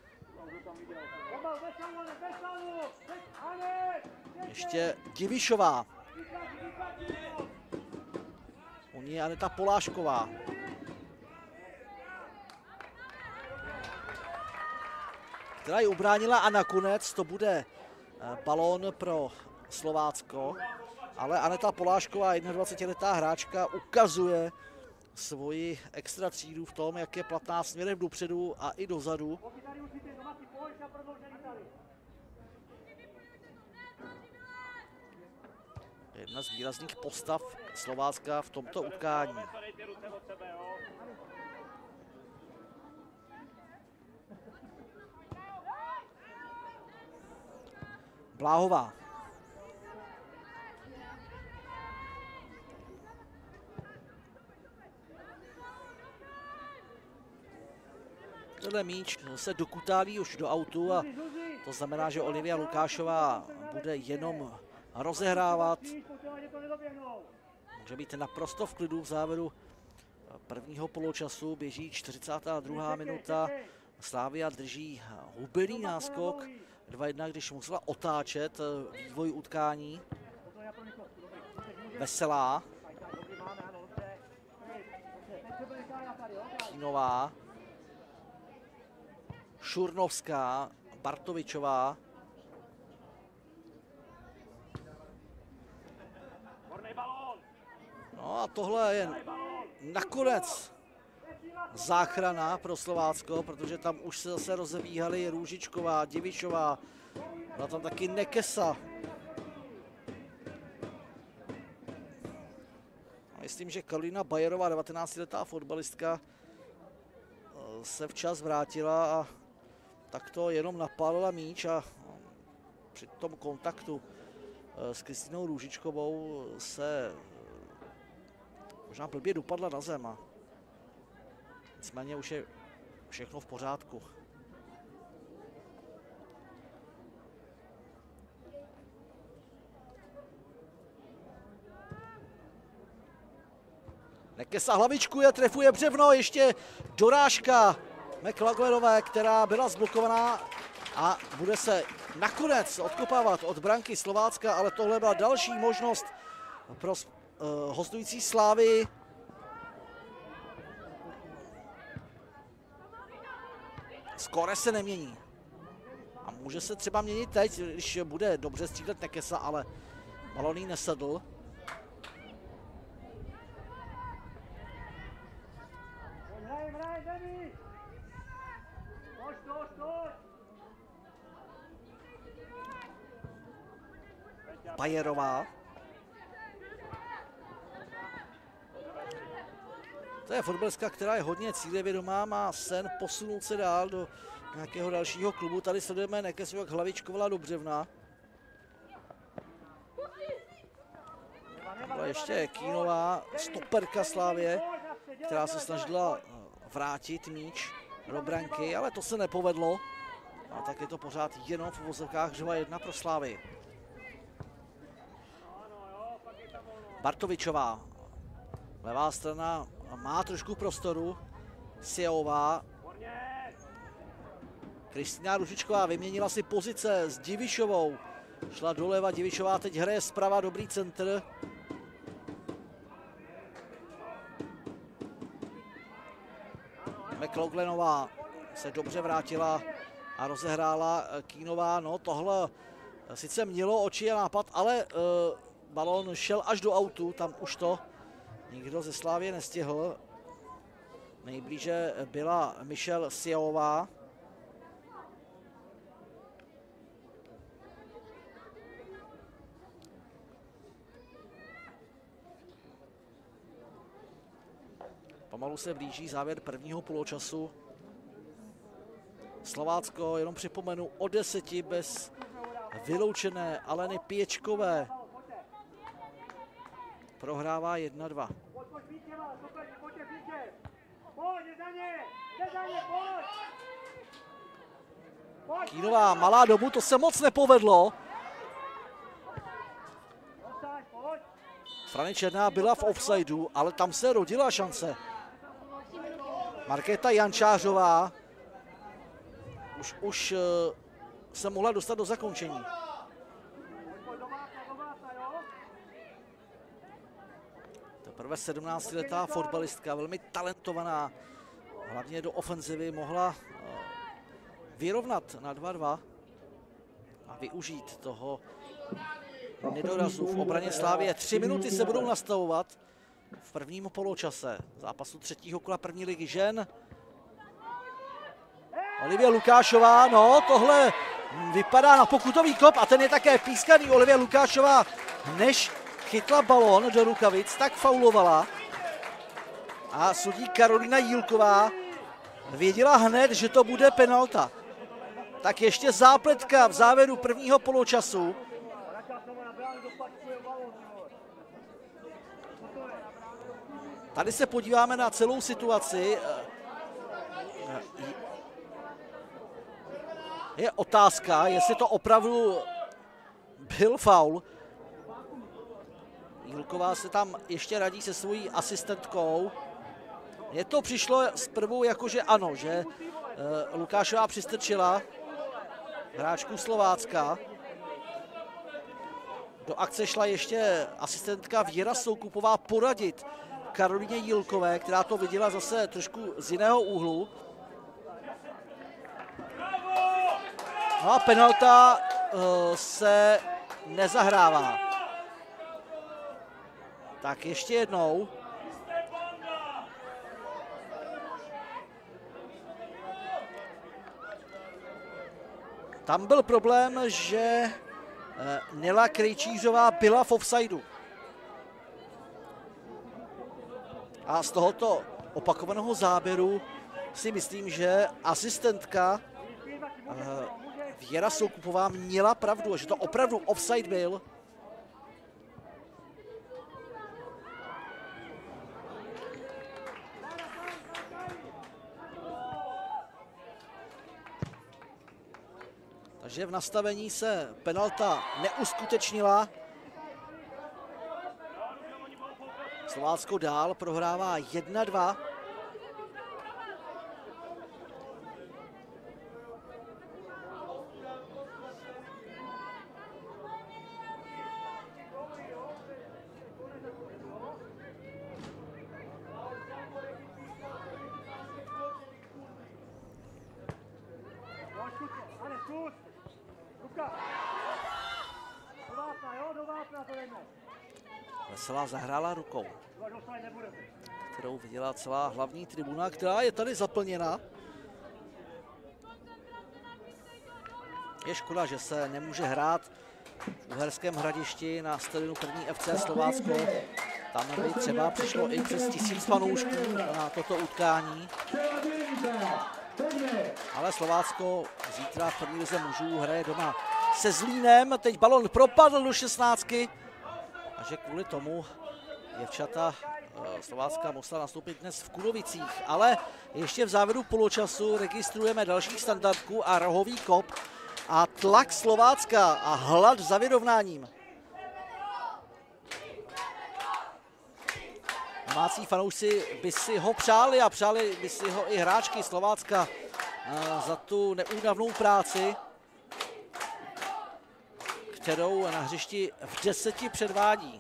Speaker 4: Ještě Divišová. U ní je Aneta Polášková. Která ji ubránila a nakonec to bude balón pro Slovácko. Ale Aneta Polášková, dvacetijednoletá hráčka, ukazuje svoji extra třídu v tom, jak je platná směrem dopředu a i dozadu. Jedna z výrazných postav Slovácka v tomto utkání. Bláhová. Tenhle míč se dokutálí už do autu a to znamená, že Olivia Lukášová bude jenom rozehrávat. Může být naprosto v klidu v závěru prvního poločasu. Běží čtyřicátá druhá minuta. Slavia drží hubený náskok dva jedna, když musela otáčet vývoj utkání. Veselá. Kínová. Šurnovská. Bartovičová. No a tohle je nakonec záchrana pro Slovácko, protože tam už se zase rozebíhaly Růžičková, Divišová, byla tam taky Nekesa. A myslím, že Karolína Bajerová, devatenáctiletá fotbalistka, se včas vrátila a takto jenom napálila míč a při tom kontaktu s Kristýnou Růžičkovou se možná blbě dopadla na zem. A nicméně už je všechno v pořádku. Nekesa hlavičkuje, trefuje břevno, ještě dorážka McLaughlinové, která byla zblokovaná a bude se nakonec odkopávat od branky Slovácka, ale tohle byla další možnost pro uh, hostující Slávy. Skóre se nemění. A může se třeba měnit teď, když bude dobře střílet Nekesa, ale balon jí nesedl. Bajerová. To je fotbalistka, která je hodně cílevědomá, má sen posunout se dál do nějakého dalšího klubu. Tady sledujeme Nekesu, jak hlavičkovala do břevna. Byla ještě Kínová, stoperka Slávie, která se snažila vrátit míč do branky, ale to se nepovedlo. A tak je to pořád jenom v uvozovkách dva jedna pro Slávy. Bartovičová, levá strana má trošku prostoru. Siová. Kristýna Růžičková vyměnila si pozice s Divišovou. Šla doleva, Divišová teď hraje zprava, dobrý centr. McLaughlinová se dobře vrátila a rozehrála. Kínová, no tohle sice mělo oči a nápad, ale uh, balón šel až do autu, tam už to nikdo ze Slávie nestihl. Nejblíže byla Michelle Siová. Pomalu se blíží závěr prvního poločasu. Slovácko, jenom připomenu, o deseti bez vyloučené Aleny Pěčkové. Prohrává jedna dva. Kínová, malá dobu, to se moc nepovedlo. Frany Černá byla v offsideu, ale tam se rodila šance. Markéta Jančářová už, už se mohla dostat do zakončení. Teprve sedmnáctiletá fotbalistka, velmi talentovaná, hlavně do ofenzivy, mohla vyrovnat na dva dva a využít toho nedorazu v obraně Slávie. Tři minuty se budou nastavovat v prvním poločase zápasu třetího kola první ligy žen. Olivia Lukášová, no tohle vypadá na pokutový kop a ten je také pískaný. Olivia Lukášová, než chytla balón do rukavic, tak faulovala. A sudí Karolína Jílková věděla hned, že to bude penalta. Tak ještě zápletka v závěru prvního poločasu. Tady se podíváme na celou situaci. Je otázka, jestli to opravdu byl faul. Jílková se tam ještě radí se svojí asistentkou. Je to přišlo zprvu jako, že ano, že uh, Lukášová přistrčila hráčku Slovácka. Do akce šla ještě asistentka Věra Soukupová poradit Karolíně Jílkové, která to viděla zase trošku z jiného úhlu. No a penalta uh, se nezahrává. Tak ještě jednou. Tam byl problém, že Nela Krejčířová byla v offsideu. A z tohoto opakovaného záběru si myslím, že asistentka Věra Soukupová měla pravdu a že to opravdu offside byl. Takže v nastavení se penalta neuskutečnila. Slovácko dál prohrává jedna dva. Veselá zahrála rukou, kterou viděla celá hlavní tribuna, která je tady zaplněna. Je škoda, že se nemůže hrát v Uherském Hradišti na stadionu první F C Slovácko. Tam by třeba přišlo i přes tisíc fanoušků na toto utkání. Ale Slovácko zítra v první lize mužů hraje doma se Zlínem. Teď balon propadl do šestnáctky. A že kvůli tomu děvčata Slovácka musela nastoupit dnes v Kudovicích. Ale ještě v závěru poločasu registrujeme další standardku a rohový kop. A tlak Slovácka a hlad za vyrovnáním. Domácí fanoušci by si ho přáli a přáli by si ho i hráčky Slovácka za tu neúnavnou práci, kterou na hřišti v deseti předvádí.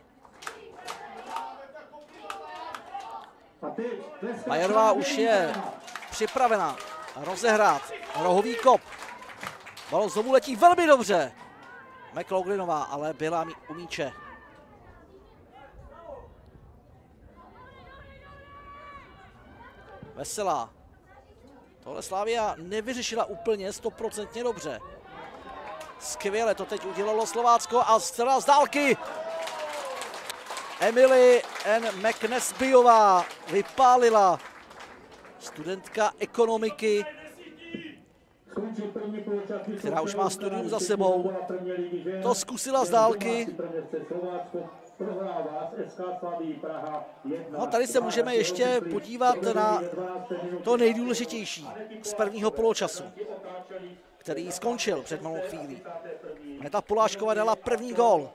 Speaker 4: Majerová už je připravena rozehrát rohový kop. Balon znovu letí velmi dobře. McLaughlin ale byla u míče. Veselá. Tohle Slavia nevyřešila úplně stoprocentně dobře. Skvěle to teď udělalo Slovácko a střela z dálky. Emily N. McNesbyová vypálila. Studentka ekonomiky, která už má studium za sebou. To zkusila z dálky. No, tady se můžeme ještě podívat na to nejdůležitější z prvního poločasu, který skončil před malou chvílí. Meta Polášková dala první gól.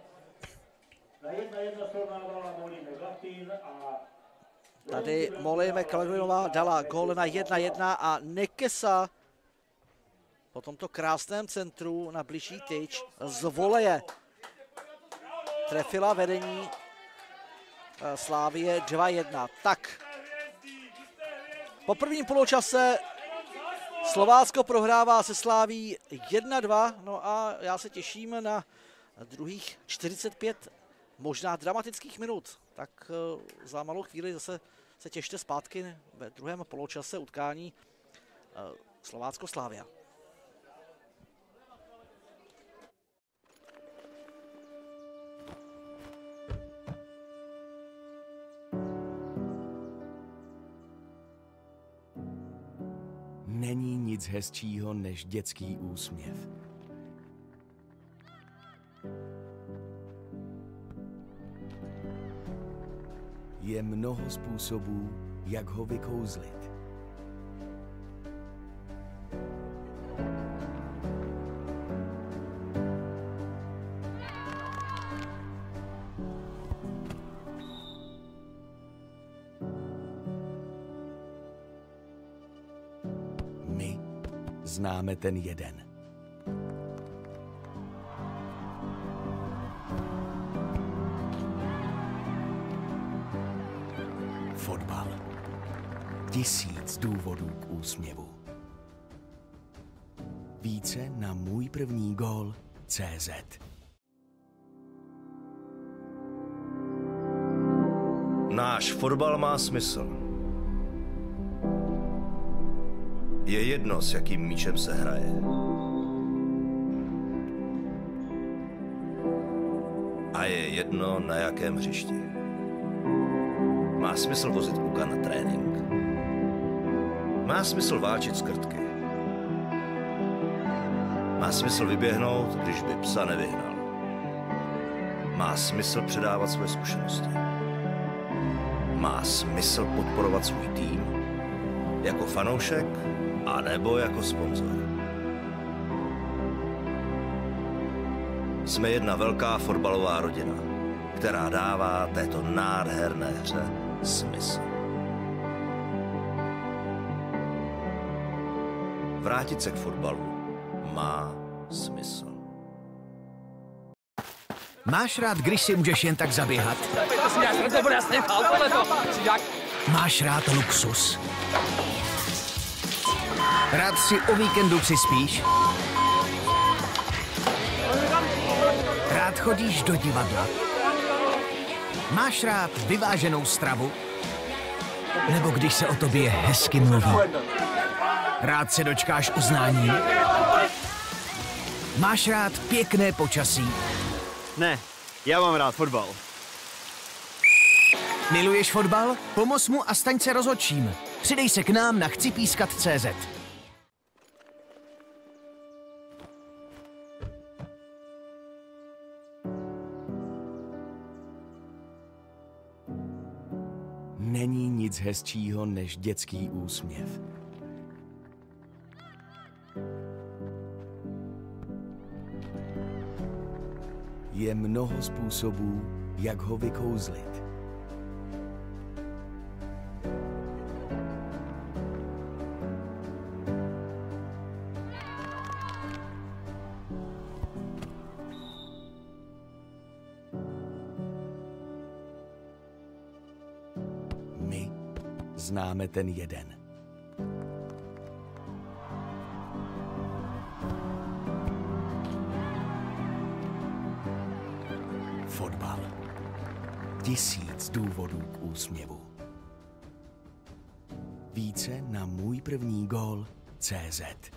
Speaker 4: Tady Molly McLaughlin dala gól na jedna jedna a Nekesa po tomto krásném centru na bližší tyč z voleje trefila vedení Slávie dva jedna. Tak, po prvním poločase Slovácko prohrává se Sláví jedna dva, no a já se těším na druhých čtyřicet pět možná dramatických minut. Tak za malou chvíli zase se těšte zpátky ve druhém poločase utkání Slovácko-Slávia.
Speaker 5: Není nic hezčího než dětský úsměv. Je mnoho způsobů, jak ho vykouzlit. známe ten jeden. Fotbal. Tisíc důvodů k úsměvu. Více na můj první gól tečka cé zet.
Speaker 6: Náš fotbal má smysl. Je jedno, s jakým míčem se hraje. A je jedno, na jakém hřišti. Má smysl vozit kluka na trénink. Má smysl válčit s krtky. Má smysl vyběhnout, když by psa nevyhnal. Má smysl předávat své zkušenosti. Má smysl podporovat svůj tým jako fanoušek a nebo jako sponzor. Jsme jedna velká fotbalová rodina, která dává této nádherné hře smysl. Vrátit se k fotbalu má smysl.
Speaker 7: Máš rád, když si můžeš jen tak zaběhat? Máš rád luxus? Rád si o víkendu přispíš? Rád chodíš do divadla? Máš rád vyváženou stravu? Nebo když se o tobě hezky mluví? Rád se dočkáš uznání? Máš rád pěkné počasí?
Speaker 8: Ne, já mám rád fotbal.
Speaker 7: Miluješ fotbal? Pomoz mu a staň se rozhodčím. Přidej se k nám na chci pískat tečka cé zet.
Speaker 5: Není nic hezčího než dětský úsměv. Je mnoho způsobů, jak ho vykouzlit. My známe ten jeden. Fotbal. Tisíc důvodů k úsměvu. Více na můj první gól tečka cé zet.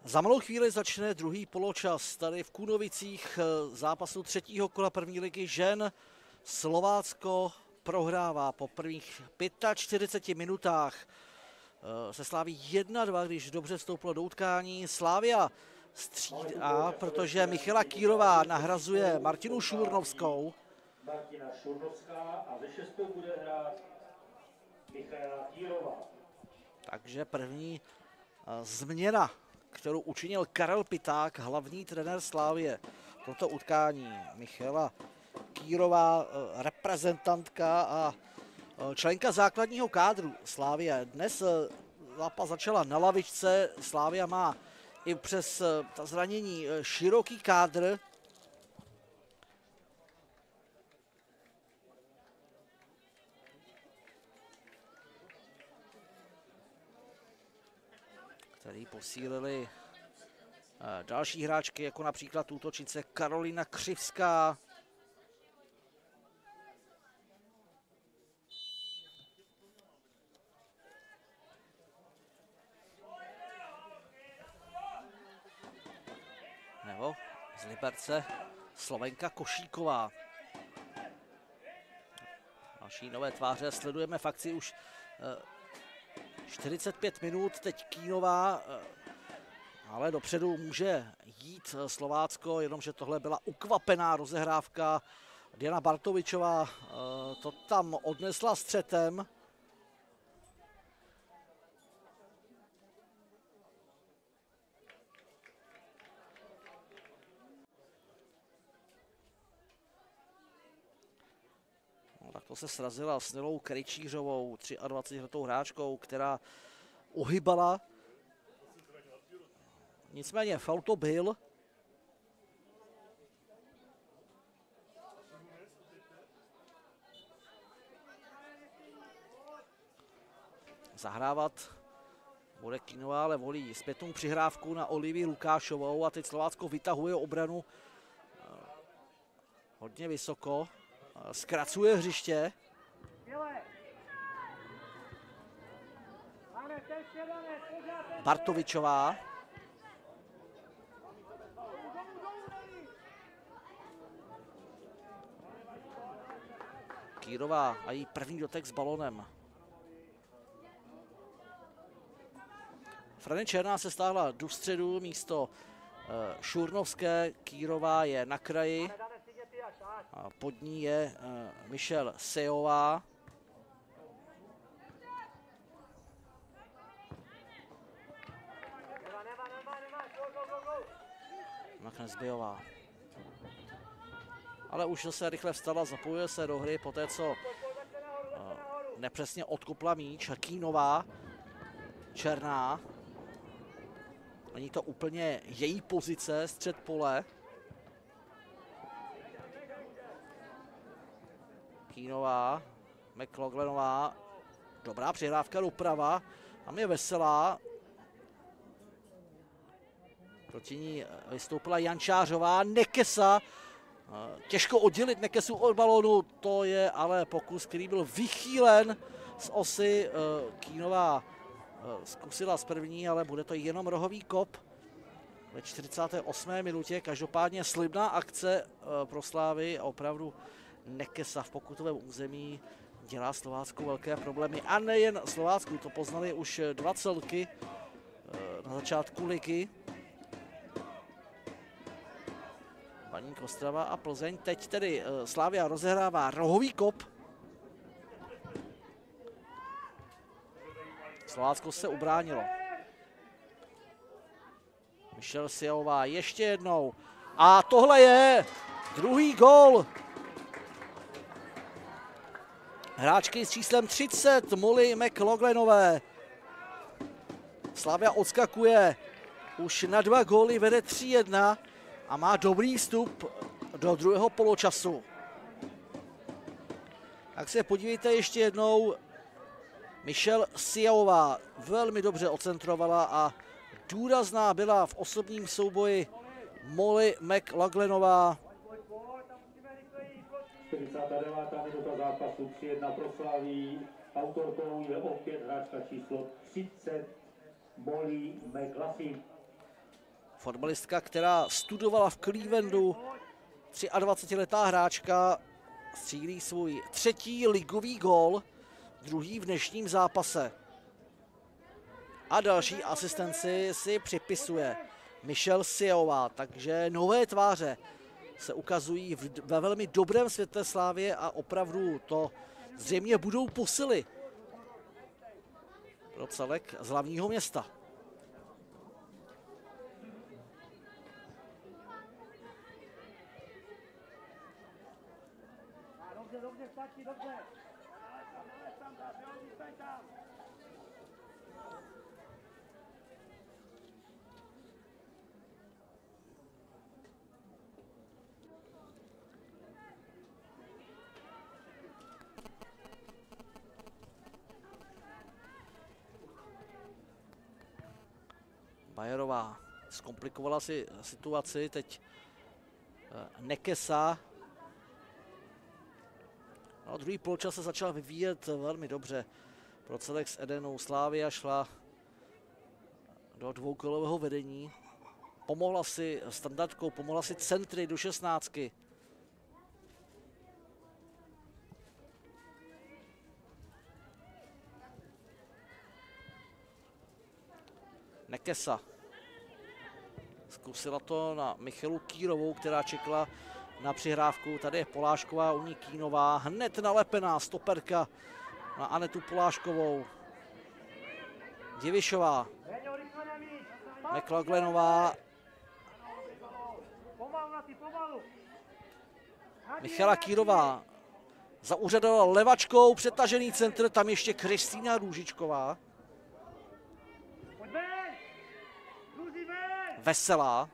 Speaker 4: Za malou chvíli začne druhý poločas tady v Kunovicích zápasu třetího kola první ligy žen. Slovácko prohrává po prvních čtyřiceti pěti minutách. Se Sláví jedna dva, když dobře vstoupilo do utkání. Slávia střídá, protože Michala Kýrová nahrazuje Martinu Šurnovskou.
Speaker 1: Martina Šurnovská a ze šestou bude hrát Michala Kýrová.
Speaker 4: Takže první změna, kterou učinil Karel Piták, hlavní trenér Slávie. Toto utkání Michala Kýrová, reprezentantka a členka základního kádru Slávie. Dnes zápas začala na lavičce. Slávia má i přes ta zranění široký kádr. Který posílili další hráčky, jako například útočnice Karolina Křivská. Nebo z Liberce Slovenka Košíková. Další nové tváře sledujeme v akci už čtyřicet pět minut, teď Kýnová, ale dopředu může jít Slovácko, jenomže tohle byla ukvapená rozehrávka. Diana Bartovičová to tam odnesla střetem. To se srazila s Nelou Krejčířovou, dvacetiletou hráčkou, která uhybala. Nicméně faul to byl. Zahrávat bude Kýnová, ale volí zpětnou přihrávku na Olivii Lukášovou a teď Slovácko vytahuje obranu hodně vysoko. Zkracuje hřiště. Bartovičová. Kýrová a její první dotek s balonem. Frany Černá se stáhla do středu místo Šurnovské. Kýrová je na kraji. A pod ní je uh, Michelle Sejová. Nakonec Bejová. Ale už se rychle vstala, zapojuje se do hry poté, co uh, nepřesně odkopla míč. Kýnová, Černá. Není to úplně její pozice, střed pole. Kýnová, McLaughlanová, dobrá přihrávka doprava, tam je Veselá. Proti ní vystoupila Jančářová, Nekesa, těžko oddělit Nekesu od balónu, to je ale pokus, který byl vychýlen z osy. Kýnová zkusila z první, ale bude to jenom rohový kop ve čtyřicáté osmé minutě. Každopádně slibná akce pro Slávy a opravdu Nekesa v pokutovém území dělá Slovácku velké problémy. A nejen Slovácku, to poznali už dva celky na začátku ligy. Baník Ostrava a Plzeň. Teď tedy Slavia rozehrává rohový kop. Slovácko se ubránilo. Michelle Sejová ještě jednou. A tohle je druhý gól hráčky s číslem třicet, Molly McLaughlinové. Slavia odskakuje už na dva góly, vede tři jedna a má dobrý vstup do druhého poločasu. Tak se podívejte ještě jednou. Michelle Sejová velmi dobře ocentrovala a důrazná byla v osobním souboji Molly McLaughlinová.
Speaker 1: čtyřicátá devátá minuta zápasu, tři jedna pro Slavii. Autorkou je opět hráčka číslo třicet, Molly McLaughlin.
Speaker 4: Fotbalistka, která studovala v Clevelandu, dvacetiletá hráčka, střílí svůj třetí ligový gól, druhý v dnešním zápase. A další asistenci si připisuje Michelle Siová, takže nové tváře se ukazují ve velmi dobrém světle Slávie a opravdu to zřejmě budou posily pro celek z hlavního města.
Speaker 9: Dobře, dobře, stačí, dobře.
Speaker 4: Bajerová zkomplikovala si situaci, teď Nekesa. No, druhý poločas se začal vyvíjet velmi dobře. Pro celek s Edenou. Slavia šla do dvoukolového vedení. Pomohla si standardkou, pomohla si centry do šestnáctky. Nekesa. Zkusila to na Michalu Kýrovou, která čekala na přihrávku. Tady je Polášková, u ní Kínová. Hned nalepená stoperka na Anetu Poláškovou. Divišová. McLaughlanová. Michala Kýrová. Zauřadala levačkou, přetažený centr, tam ještě Kristýna Růžičková. Veselá.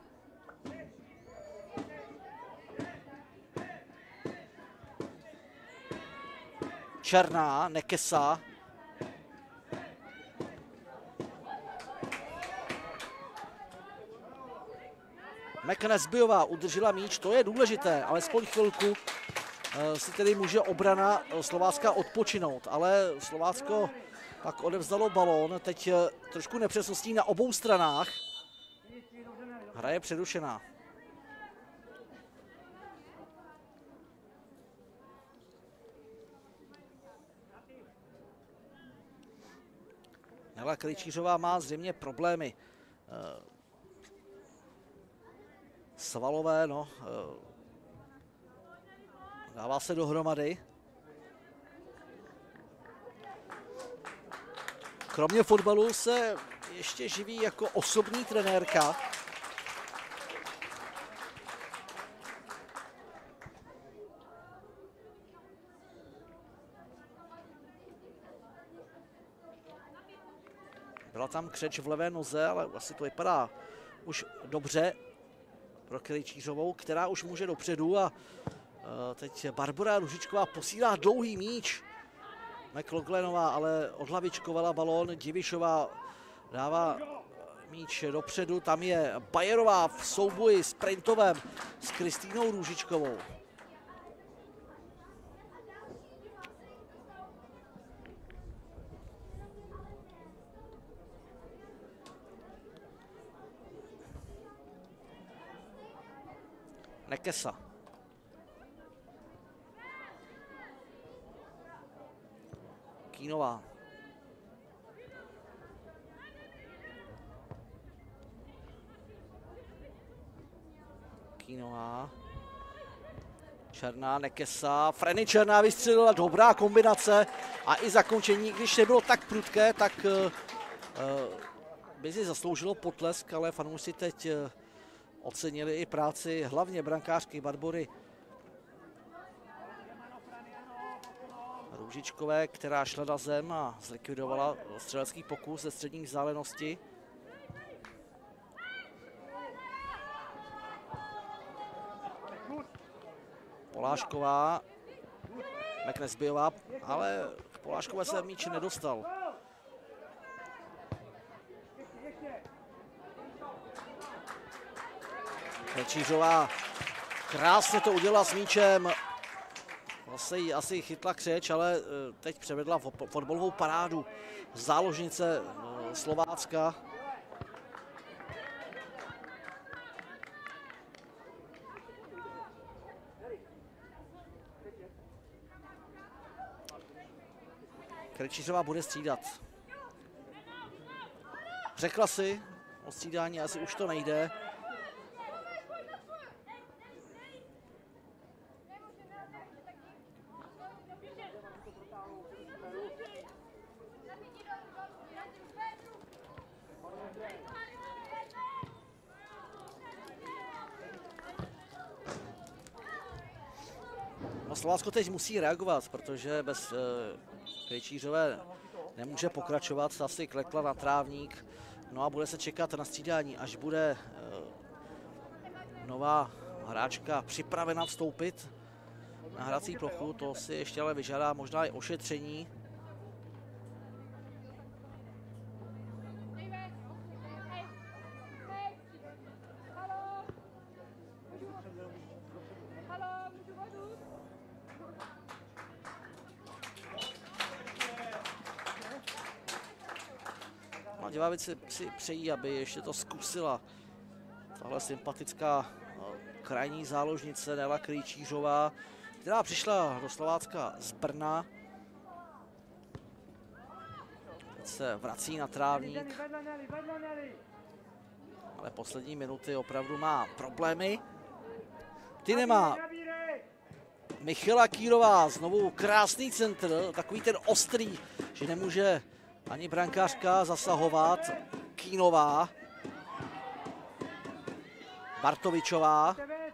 Speaker 4: Černá, Nekesa. McNesbyová udržela míč, to je důležité, alespoň chvilku si tedy může obrana Slovácka odpočinout, ale Slovácko pak odevzdalo balón, teď trošku nepřesností na obou stranách. Hra je přerušená. Nela Krejčířová má zřejmě problémy. Svalové, no, dává se dohromady. Kromě fotbalu se ještě živí jako osobní trenérka. Byla tam křeč v levé noze, ale asi to vypadá už dobře pro Krejčířovou, která už může dopředu a teď Barbora Růžičková posílá dlouhý míč. McLaughlanová ale odhlavičkovala balón, Divišová dává míč dopředu, tam je Bajerová v souboji sprintovém s Kristýnou Růžičkovou. Nekesa. Kínová. Kínová. Černá, Nekesa. Freny Černá vystřelila, dobrá kombinace a i zakončení, když nebylo tak prudké, tak uh, uh, by si zasloužilo potlesk, ale fanoušci teď uh, ocenili i práci hlavně brankářky Barbory Růžičkové, která šla na zem a zlikvidovala střelecký pokus ze střední vzdálenosti. Polášková, McNesbyová, ale k Poláškové se míč nedostal. Krejčířová krásně to udělala s míčem. Zase jí asi chytla křeč, ale teď převedla fotbalovou parádu záložnice Slovácka. Krejčířová bude střídat. Řekla si o střídání, asi už to nejde. No, Slovácko teď musí reagovat, protože bez uh, Krejčířové nemůže pokračovat, ta si klekla na trávník, no a bude se čekat na střídání, až bude uh, nová hráčka připravena vstoupit na hrací plochu, to si ještě ale vyžádá možná i ošetření. Diváci si přejí, aby ještě to zkusila tahle sympatická krajní záložnice Nela Krejčířová, která přišla do Slovácka z Brna. Teď se vrací na trávník, ale poslední minuty opravdu má problémy. Ty nemá Michala Kýrová, znovu krásný centr, takový ten ostrý, že nemůže ani brankářka zasahovat. Kínová. Bartovičová.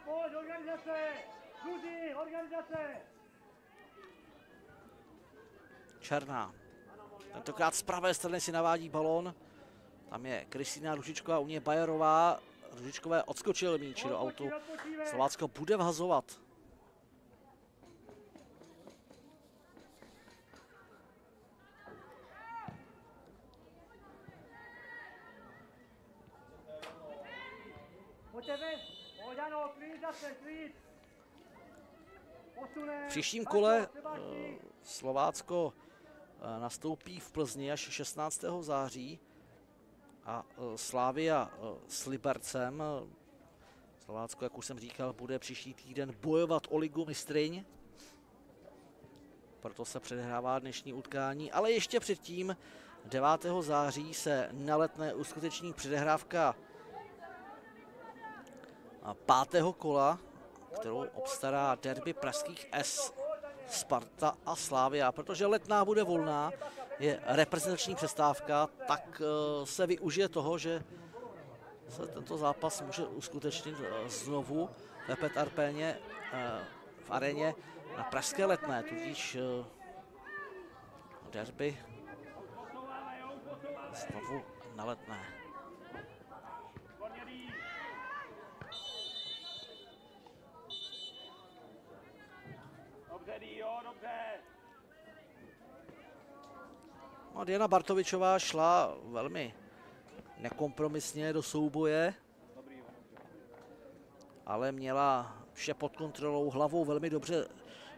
Speaker 4: Černá. Tentokrát z pravé strany si navádí balón. Tam je Kristýna Ružičková, u něj Bajerová. Ružičkové odskočil míč do autu. Slovácko bude vhazovat. V příštím kole Slovácko nastoupí v Plzni až šestnáctého září a Slavia s Libercem. Slovácko, jak už jsem říkal, bude příští týden bojovat o ligu mistryň. Proto se předhrává dnešní utkání, ale ještě předtím devátého září se na Letné uskuteční předehrávka pátého kola, kterou obstará derby pražských S, Sparta a Slavia. Protože Letná bude volná, je reprezentační přestávka, tak se využije toho, že se tento zápas může uskutečnit znovu v Pet Arpéně v aréně na pražské Letné, tudíž derby znovu na Letné. No, Diana Bartovičová šla velmi nekompromisně do souboje, ale měla vše pod kontrolou, hlavou velmi dobře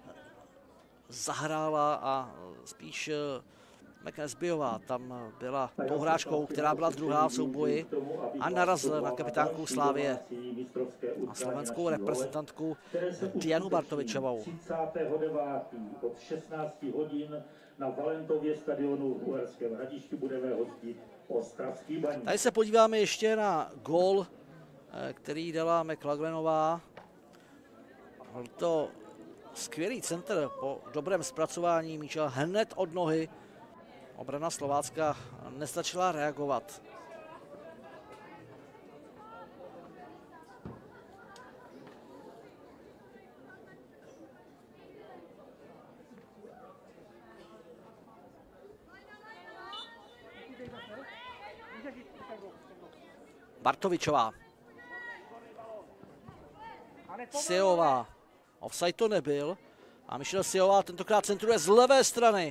Speaker 4: zahrála a spíš McNesbyová tam byla tou hráčkou, která byla druhá v souboji a narazila na kapitánku Slávie a slovenskou reprezentantku Dianu Bartovičovou.
Speaker 1: třicátého devátého od šestnácti hodin na Valentově stadionu v Uherském Hradišti budeme hostit Ostravský Baník.
Speaker 4: Tady se podíváme ještě na gól, který dala McLaglenová. Byl to skvělý centr po dobrém zpracování míče hned od nohy. Obrana Slovácka nestačila reagovat. Bartovičová. Siová. Offside to nebyl. A Michelle Siová tentokrát centruje z levé strany.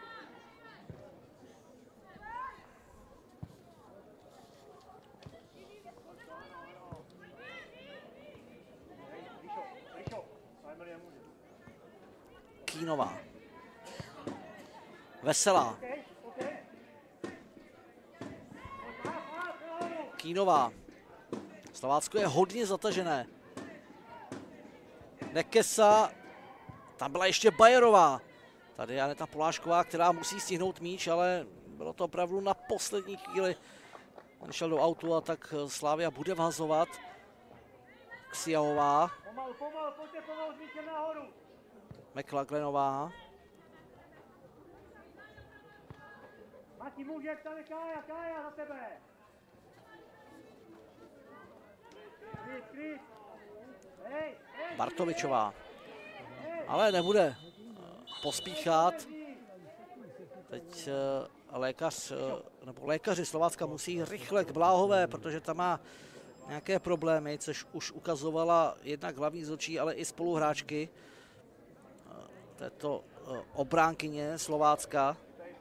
Speaker 4: Kínová. Veselá. Kínová. Slovácko je hodně zatažené. Nekesa. Tam byla ještě Bajerová. Tady je Aneta Polášková, která musí stihnout míč, ale bylo to opravdu na poslední chvíli. On šel do autu a tak Slavia bude vhazovat. Ksiaová.
Speaker 9: Pomalu, pomalu, pojďte pomalu s míčem nahoru.
Speaker 4: McLaglenová.
Speaker 9: Mati, může, tady Kája, Kája za tebe. Kryt, kryt. Hej, hej.
Speaker 4: Bartovičová. Ale nebude pospíchat. Teď lékař, nebo lékaři Slovácka musí rychle k Bláhové, protože tam má nějaké problémy, což už ukazovala jednak hlavní zočí, ale i spoluhráčky této obránkyně Slovácka.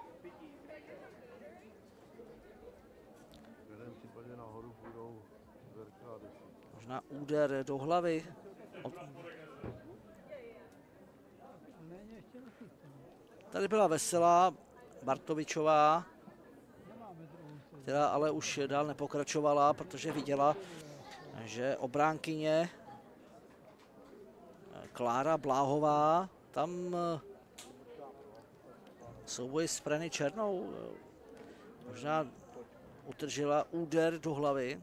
Speaker 4: Možná úder do hlavy. Tady byla Veselá, Bartovičová, která ale už dál nepokračovala, protože viděla, že obránkyně Klára Bláhová tam souboj s Frany Černou možná utržila úder do hlavy.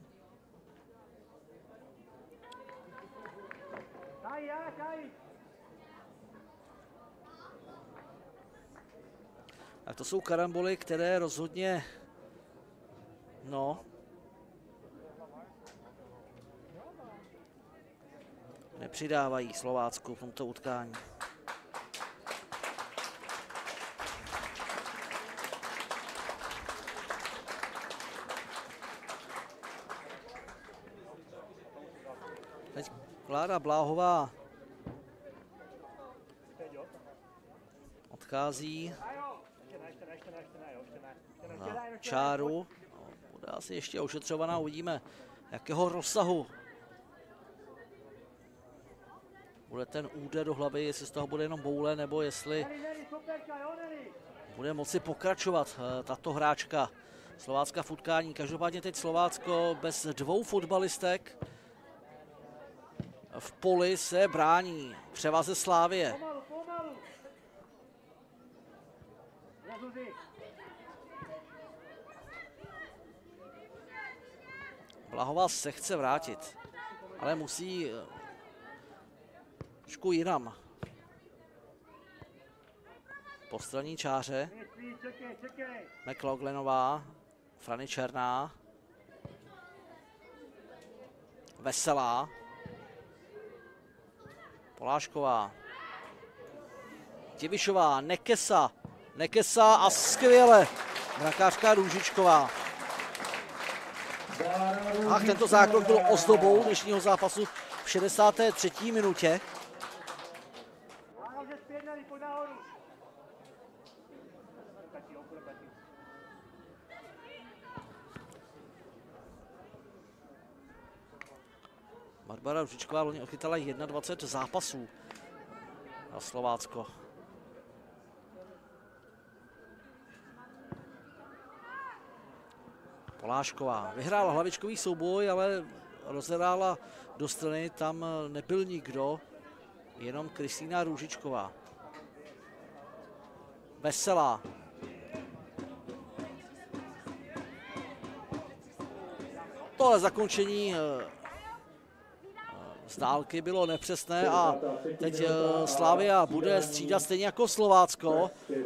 Speaker 4: Tak to jsou karamboly, které rozhodně, no, nepřidávají Slovácku v tomto utkání. Teď Klára Bláhová odchází na čáru. Bude asi ještě ošetřovaná, uvidíme, jakého rozsahu bude ten úder do hlavy, jestli z toho bude jenom boule, nebo jestli bude moci pokračovat tato hráčka Slovácka v utkání. Každopádně teď Slovácko bez dvou fotbalistek v poli se brání převaze Slávie. Blahová se chce vrátit, ale musí trošku jinam. Po straní čáře McLaughlanová, Frany Černá, Veselá, Polášková, Divišová, Nekesa, Nekesa a skvěle brankářka Růžičková. Ach, tento zákrok byl ozdobou dnešního zápasu v šedesáté třetí minutě. Barbara Růžičková loni odchytala dvacet jedna zápasů na Slovácko. Polášková vyhrála hlavičkový souboj, ale rozehrála do strany, tam nebyl nikdo, jenom Kristýna Růžičková. Veselá. Tohle zakončení z dálky bylo nepřesné a teď Slavia bude střídat stejně jako Slovácko.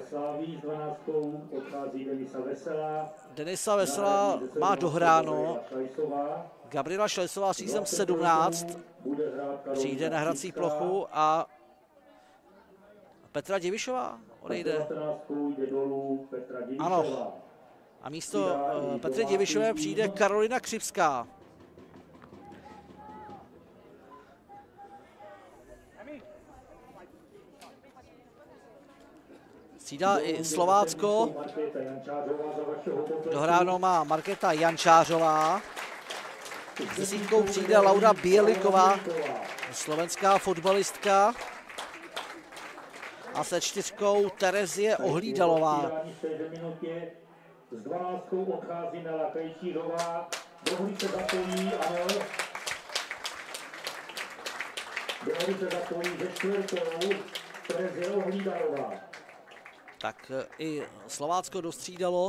Speaker 4: Denisa Veselá má dohráno. Gabriela Šlesová s číslem sedmnáct přijde na hrací plochu a Petra Divišová odejde. Ano. A místo Petry Divišové přijde Karolina Křivská. Střídá i Slovácko. Dohráno má Markéta Jančářová. S desítkou přijde Laura Běliková, slovenská fotbalistka. A se čtyřkou Terezie Ohlídalová.
Speaker 1: S dvanáctkou odchází Nela Krejčířová. Druhý se zapojí, ano. Druhý se zapojí ze čtvrtou Terezie Ohlídalová.
Speaker 4: Tak i Slovácko dostřídalo.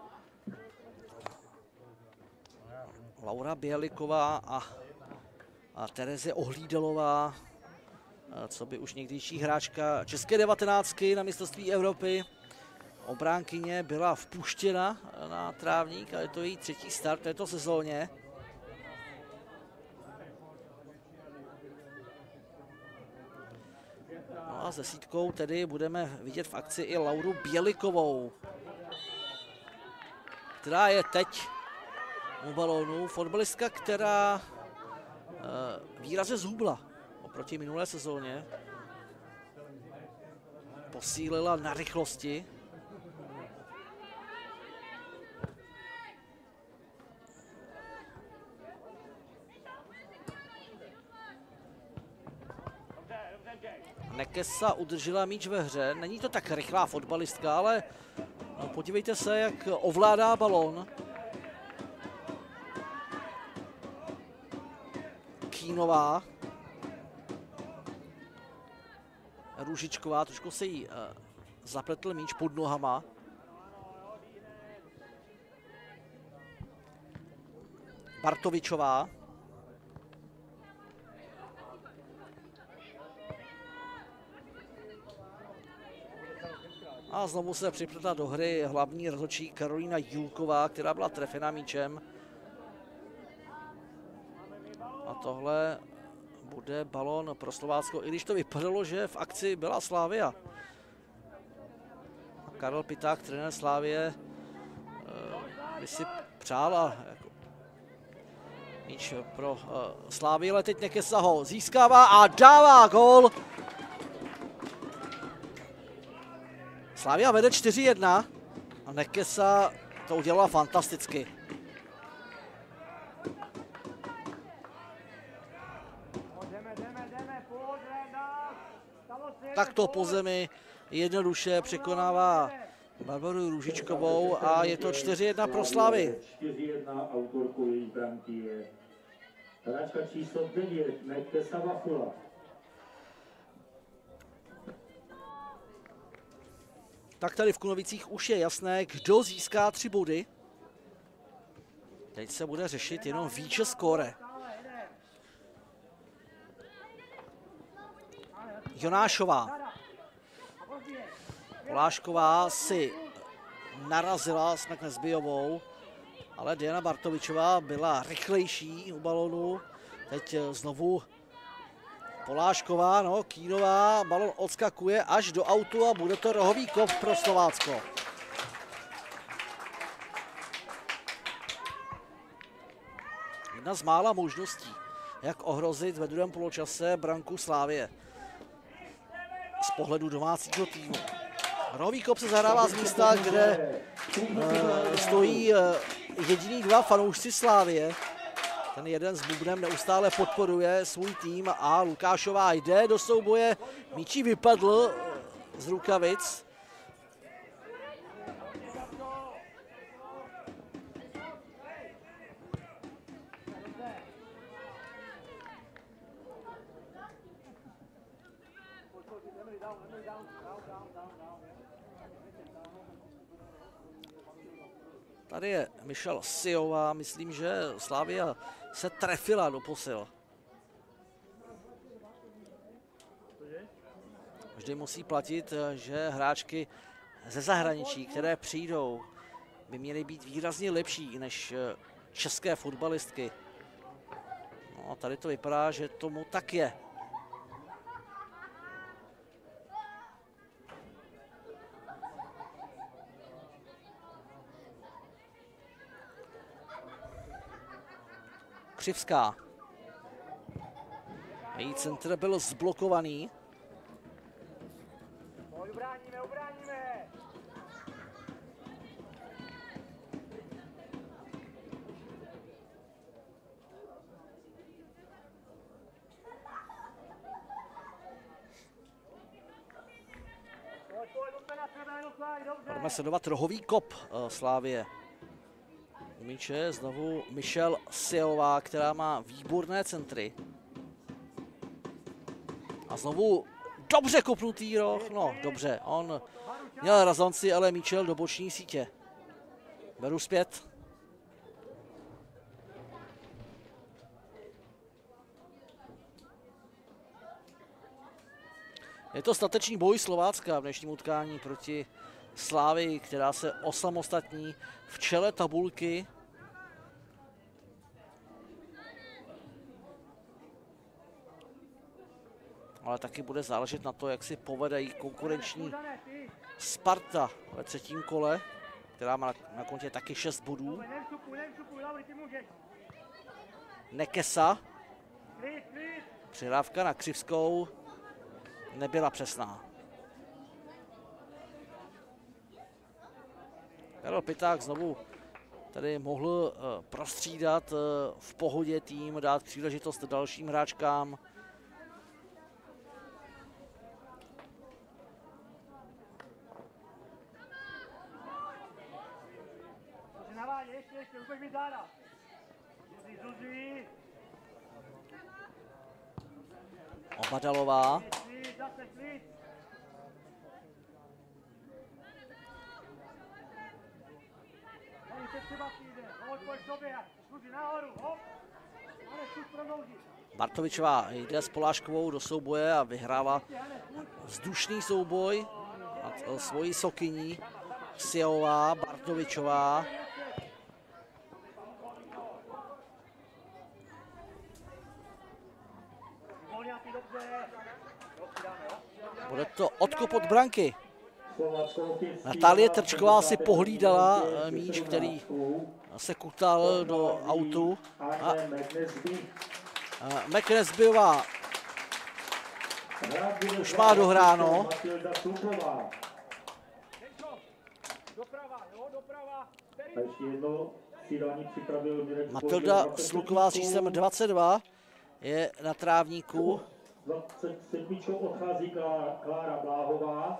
Speaker 4: Laura Běliková a, a Terezie Ohlídalová, co by už někdejší hráčka české devatenáctky na mistrovství Evropy. Obránkyně byla vpuštěna na trávník a je to její třetí start v této sezóně. No a s desítkou tedy budeme vidět v akci i Lauru Bělikovou, která je teď u balónu. Fotbalistka, která e, výrazně zhubla oproti minulé sezóně. Posílila na rychlosti. Nekesa udržela míč ve hře. Není to tak rychlá fotbalistka, ale no, podívejte se, jak ovládá balón. Kínová. Růžičková, trošku se jí uh, zapletl míč pod nohama. Bartovičová. A znovu se připletla do hry hlavní rozhodčí Karolína Julková, která byla trefena míčem. A tohle bude balón pro Slovácko, i když to vypadalo, že v akci byla Slavia. Karel Piták, trenér Slavie, by si přál jako míč pro uh, Slavii, ale teď Nekesa ho získává a dává gól. Slavia vede čtyři jedna a Nekesa to udělala fantasticky. Takto po zemi jednoduše překonává Barboru Růžičkovou a je to čtyři jedna pro Slavii.
Speaker 1: čtyři jedna autorkou její branky je hráčka číslo devět, Nekesa Vafula.
Speaker 4: Tak tady v Kunovicích už je jasné, kdo získá tři body. Teď se bude řešit jenom výše skóre. Jonášová. Polášková si narazila s Nezbijovou, ale Diana Bartovičová byla rychlejší u balonu. Teď znovu Polášková, no, Kínová, balon odskakuje až do autu a bude to rohový kop pro Slovácko. Jedna z mála možností, jak ohrozit ve druhém poločase branku Slavie z pohledu domácího týmu. Rohový kop se zahrává z místa, kde uh, stojí uh, jediný dva fanoušci Slavie. Ten jeden s bubnem neustále podporuje svůj tým a Lukášová jde do souboje. Míčí vypadl z rukavic. Tady je Michal Siová, myslím, že Slavia se trefila do posil. Vždy musí platit, že hráčky ze zahraničí, které přijdou, by měly být výrazně lepší než české fotbalistky. No a tady to vypadá, že tomu tak je. Křivská. Její centr byl zblokovaný.
Speaker 9: Ubráníme, ubráníme.
Speaker 4: Budeme sledovat rohový kop uh, Slavie. U míče znovu Michal Siová, která má výborné centry. A znovu Dobře kopnutý roh, no dobře, on měl razanci, ale míčel do boční sítě. Beru zpět. Je to statečný boj Slovácka v dnešním utkání proti Slávii, která se osamostatní v čele tabulky. Ale taky bude záležet na to, jak si povedají konkurenční Sparta ve třetím kole, která má na kontě taky šest bodů. Nekesa. Přihrávka na Křivskou nebyla přesná. Karel Piták znovu tady mohl prostřídat v pohodě tým, dát příležitost dalším hráčkám. Obadalová. Bartovičová jde s Poláškovou do souboje a vyhrála vzdušný souboj nad svojí sokyní. Siová, Bartovičová. Bude to odkop od branky. Natálie Trčková si pohlídala míč, který se kutal do autu. A McNesbyová už má dohráno. Matilda Sluková s číslem dvacet dva je na trávníku.
Speaker 1: dvacet sedm odchází Klára Bláhová.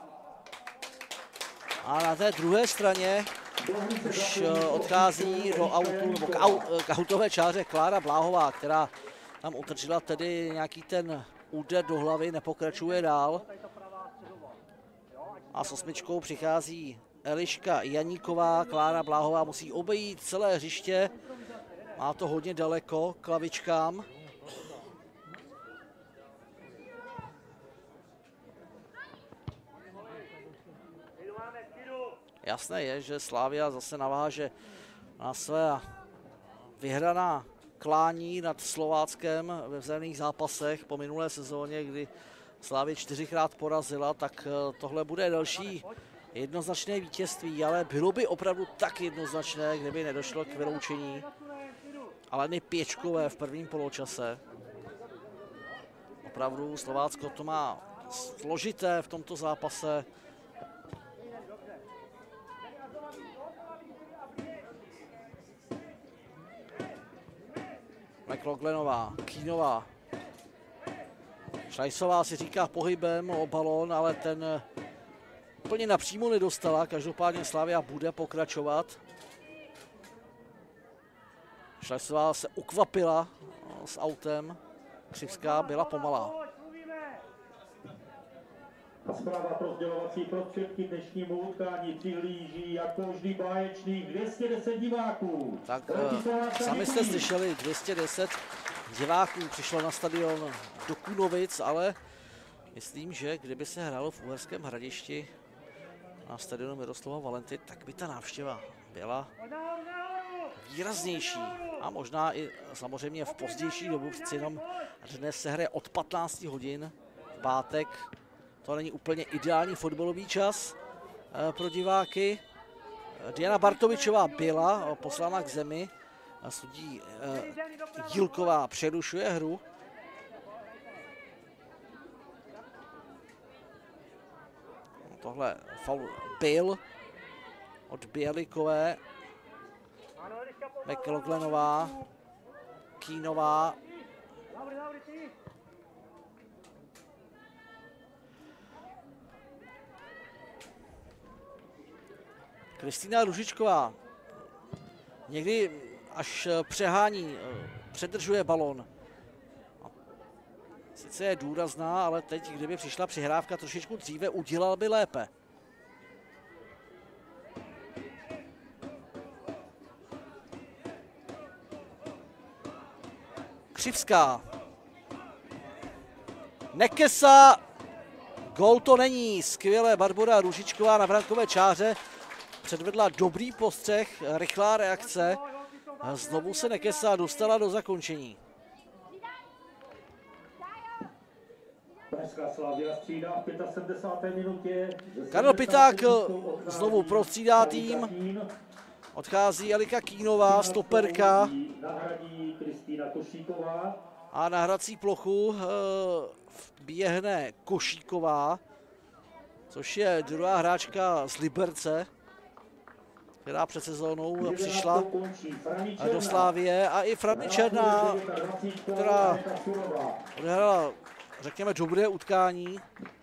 Speaker 4: A na té druhé straně už odchází do autu, nebo k, au, k autové čáře Klára Bláhová, která tam utrčila tedy nějaký ten úder do hlavy, nepokračuje dál. A s osmičkou přichází Eliška Janíková. Klára Bláhová musí obejít celé hřiště. Má to hodně daleko k lavičkám. Jasné je, že Slavia zase naváže na své vyhraná klání nad Slováckem ve vzájemných zápasech po minulé sezóně, kdy Slavia čtyřikrát porazila, tak tohle bude další jednoznačné vítězství, ale bylo by opravdu tak jednoznačné, kdyby nedošlo k vyloučení Aleny Pěčkové v prvním poločase. Opravdu Slovácko to má složité v tomto zápase. McLaughlanová, Kínová. Šlajsová si říká pohybem o balón, ale ten úplně napřímo nedostala. Každopádně Slavia bude pokračovat. Šlajsová se ukvapila s autem. Křivská byla pomalá.
Speaker 1: A zpráva pro sdělovací prostředky dnešnímu utkání přihlíží jako vždy báječných dvě stě deset diváků.
Speaker 4: Tak sami jste slyšeli, dvě stě deset diváků přišlo na stadion do Kunovic, ale myslím, že kdyby se hrálo v Uherském Hradišti na stadionu Miroslava Valenty, tak by ta návštěva byla výraznější. A možná i samozřejmě v pozdější dobu, přeci jenom dnes se hraje od patnácti hodin v pátek. To není úplně ideální fotbalový čas pro diváky. Diana Bartovičová byla poslána k zemi. Sudí Jílková přerušuje hru. Tohle faul byl od Bělikové. McLaughlanová, Kínová. Kristýna Ružičková někdy až přehání, předržuje balon. sice je důrazná, ale teď, kdyby přišla přihrávka trošičku dříve, udělal by lépe. Křivská. Nekesa. Gól to není. Skvěle Barbora Růžičková na brankové čáře předvedla dobrý postřeh, rychlá reakce. Znovu se Nekesa dostala do zakončení.
Speaker 1: sedmdesát pět minutě.
Speaker 4: Karel Piták znovu prostřídá tým. Odchází Alika Kínová, stoperka. A na hrací plochu běhne Košíková, což je druhá hráčka z Liberce, která před sezónou přišla do Slávie, a i Franny Černá, která odehrála, řekněme, dobré utkání.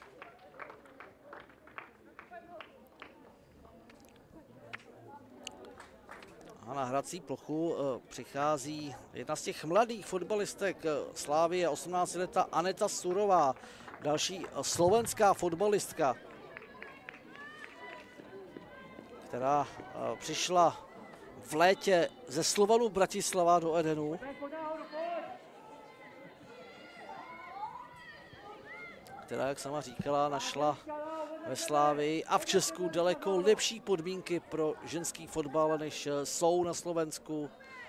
Speaker 4: A na hrací plochu přichází jedna z těch mladých fotbalistek Slávie, osmnáctiletá Aneta Surová, další slovenská fotbalistka, která přišla v létě ze Slovanu Bratislava do Edenu. Která, jak sama říkala, našla ve Slávii a v Česku daleko lepší podmínky pro ženský fotbal, než jsou na Slovensku.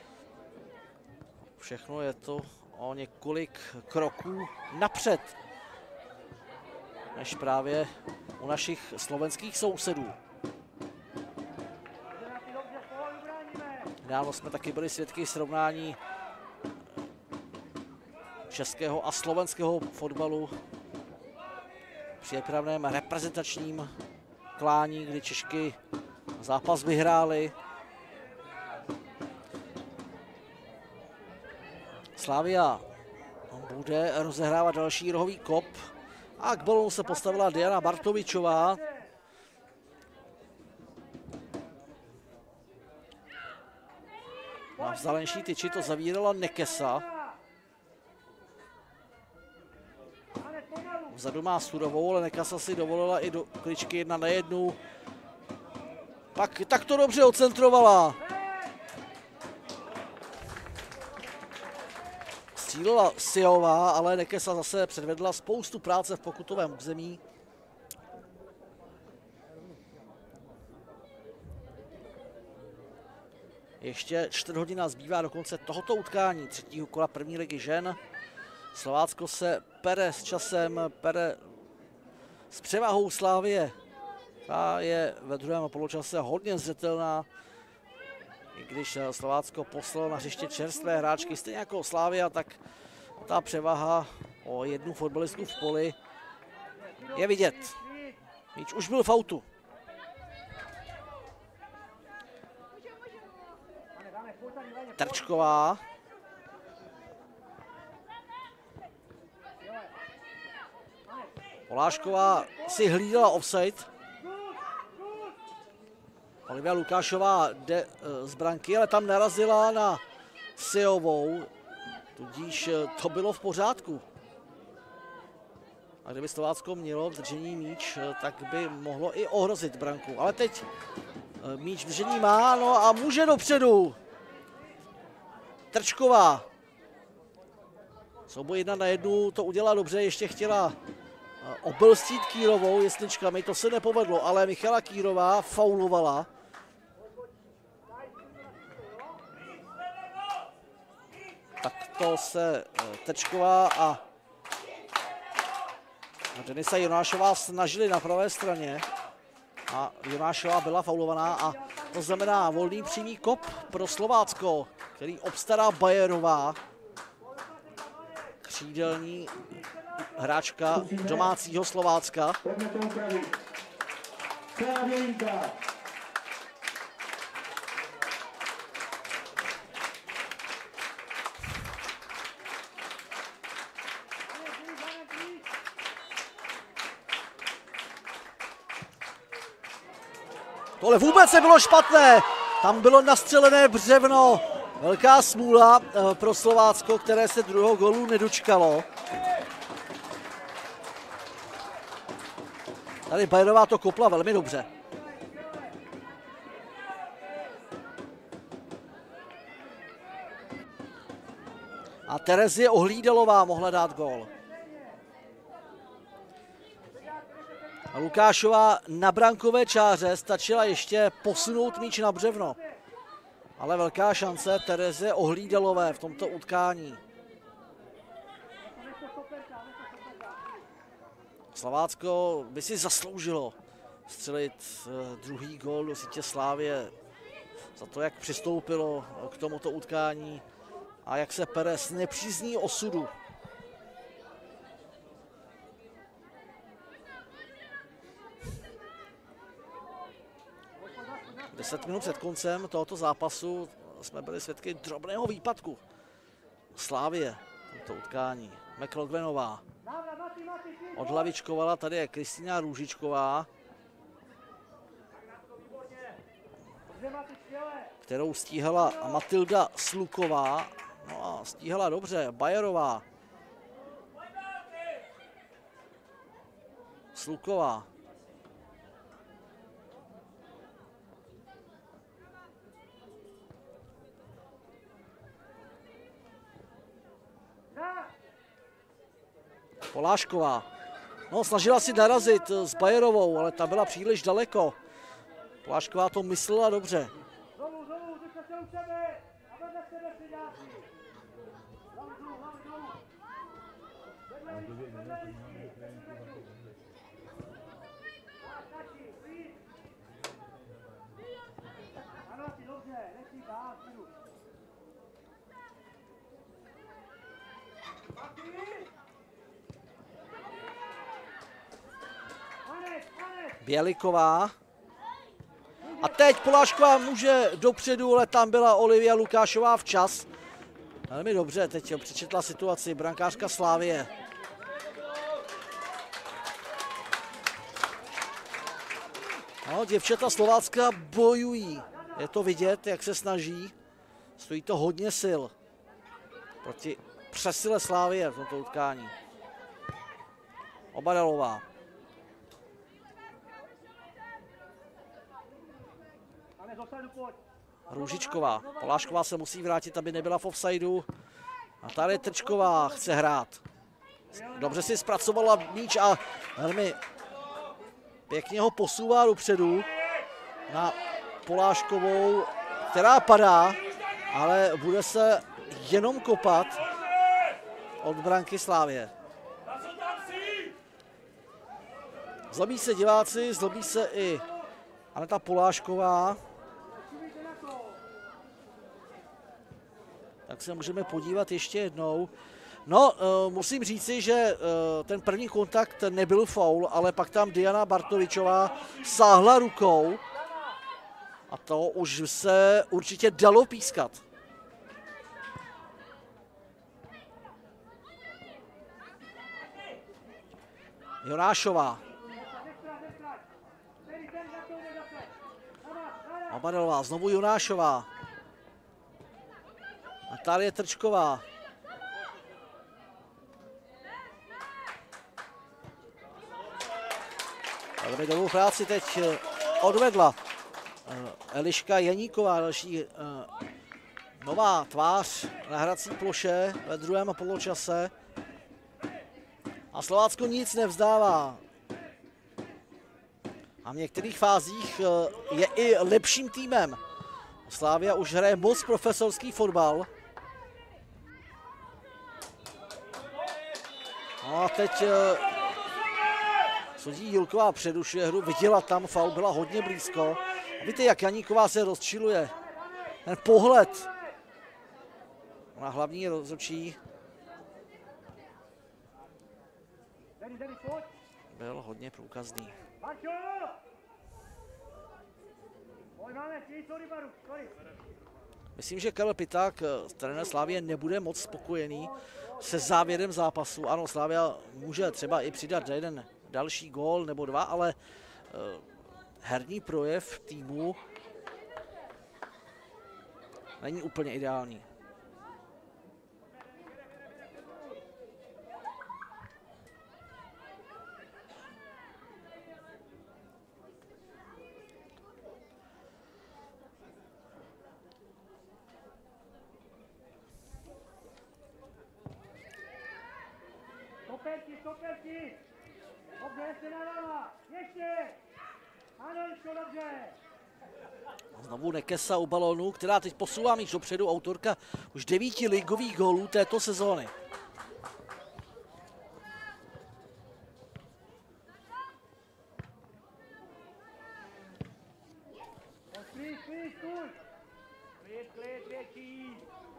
Speaker 4: Všechno je to o několik kroků napřed, než právě u našich slovenských sousedů. Nedávno jsme taky byli svědky srovnání českého a slovenského fotbalu při přípravném reprezentačním klání, kdy Češky zápas vyhráli. Slavia bude rozehrávat další rohový kop a k balonu se postavila Diana Bartovičová. Na vzdálenší tyči to zavírala Nekesa. Vzadu má Surovou, ale Nekesa si dovolila i do kličky jedna na jednu. Pak tak to dobře ocentrovala. Střílela Siová, ale Nekesa zase předvedla spoustu práce v pokutovém území. Ještě čtvrt hodina zbývá do konce tohoto utkání, třetího kola první ligy žen. Slovácko se pere s časem, pere s převahou Slávie. Ta je ve druhém poločase hodně zřetelná, i když Slovácko poslalo na hřiště čerstvé hráčky, stejně jako Slávia, tak ta převaha o jednu fotbalistku v poli je vidět. Míč už byl v autu. Trčková. Polášková si hlídala offside. Olivia Lukášová jde z branky, ale tam narazila na Siovou, tudíž to bylo v pořádku. A kdyby Slovácko mělo v držení míč, tak by mohlo i ohrozit branku. Ale teď míč v držení má, no a může dopředu. Trčková. Souboj jedna na jednu, to udělala dobře, ještě chtěla obelstít Kýrovou jesličkami, to se nepovedlo, ale Michala Kýrová faulovala. Tak to se Trčková a Denisa Jonášová snažili na pravé straně a Jonášová byla faulovaná a to znamená volný přímý kop pro Slovácko, který obstará Bajerová, křídelní hráčka domácího Slovácka. Tohle vůbec nebylo špatné, tam bylo nastřelené břevno. Velká smůla pro Slovácko, které se druhého gólu nedočkalo. Tady Bajerová to kopla velmi dobře. A Terezie Ohlídalová mohla dát gól. A Lukášová na brankové čáře stačila ještě posunout míč na břevno. Ale velká šance Terezie Ohlídalové v tomto utkání. Slovácko by si zasloužilo střelit druhý gól do sítě Slávie za to, jak přistoupilo k tomuto utkání a jak se pere s nepřízní osudu. Deset minut před koncem tohoto zápasu jsme byli svědky drobného výpadku Slávie v tomto utkání. McLaughlinová odhlavičkovala, tady je Kristýna Růžičková, kterou stíhala Matilda Sluková. No a stíhala dobře Bajerová. Sluková. Polášková. No, snažila si narazit s Bajerovou, ale ta byla příliš daleko. Polášková to myslela dobře. Běliková. A teď Polášková může dopředu, ale tam byla Olivia Lukášová včas. Velmi dobře, teď přečetla situaci brankářka Slávie. No, děvčata Slovácka bojují. Je to vidět, jak se snaží. Stojí to hodně sil proti přesile Slávie v tomto utkání. Obadalová. Růžičková. Polášková se musí vrátit, aby nebyla v offsideu. A tady Trčková chce hrát. Dobře si zpracovala míč a velmi pěkně ho posouvá dopředu na Poláškovou, která padá, ale bude se jenom kopat od branky Slávie. Zlobí se diváci, zlobí se i Aneta Polášková. Tak se můžeme podívat ještě jednou. No, uh, musím říci, že uh, ten první kontakt nebyl faul, ale pak tam Diana Bartovičová sáhla rukou a to už se určitě dalo pískat. Jonášová. Obadalová, znovu Jonášová. Natálie Trčková. Velmi dobrou práci teď odvedla Eliška Janíková, další nová tvář na hrací ploše ve druhém poločase. A Slovácko nic nevzdává. A v některých fázích je i lepším týmem. Slavia už hraje moc profesorský fotbal. No a teď sudí Julková přerušuje hru, viděla tam faul, byla hodně blízko. A víte, jak Janíková se rozčiluje. Ten pohled na hlavní rozhodčí byl hodně průkazný. Myslím, že Karel Piták, trenér Slávie, nebude moc spokojený se závěrem zápasu. Ano, Slávia může třeba i přidat jeden další gól nebo dva, ale uh, herní projev týmu není úplně ideální.
Speaker 9: Koperti! Dobře, ještě nadáva! Ještě! Ano, Liško, dobře!
Speaker 4: Znovu Nekesa u balónu, která teď posouvá míč dopředu, autorka už devíti ligových gólů této sezóny.
Speaker 9: Klid, klid, klid! Klid, klid, větší!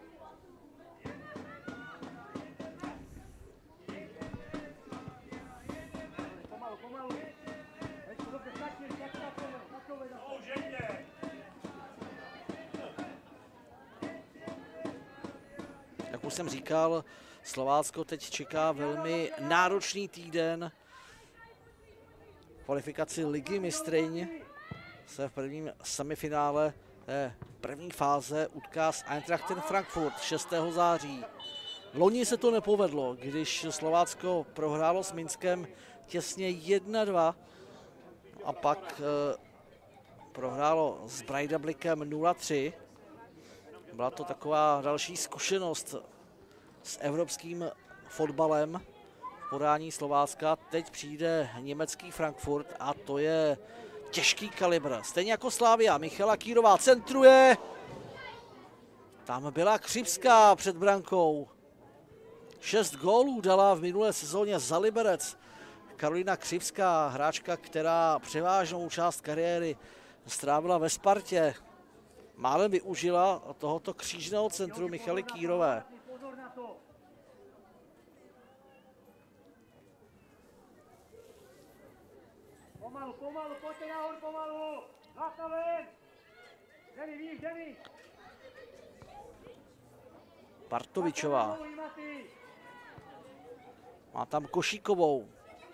Speaker 9: Pomalu, pomalu! Liško, dobře, stačí, stačí, stačí, stačí!
Speaker 4: Jak už jsem říkal, Slovácko teď čeká velmi náročný týden. Kvalifikaci Ligy mistryň se v prvním semifinále té první fáze utká s Eintrachtem Frankfurt šestého září. Loni se to nepovedlo, když Slovácko prohrálo s Minskem těsně jedna dva a pak eh, prohrálo s Breidablikem nula tři. Byla to taková další zkušenost s evropským fotbalem v podání Slovácka. Teď přijde německý Frankfurt a to je těžký kalibr. Stejně jako Slavia. Michala Kýrová centruje. Tam byla Křivská před brankou. Šest gólů dala v minulé sezóně za Liberec. Karolina Křivská, hráčka, která převážnou část kariéry strávila ve Spartě, málem využila tohoto křížného centru Michaly Kýrové.
Speaker 9: Pomalu, pomalu, pojďte nahoru, pomalu! Láta ven! Jdemi, víš, jdemi!
Speaker 4: Bartovičová. Má tam Košíkovou.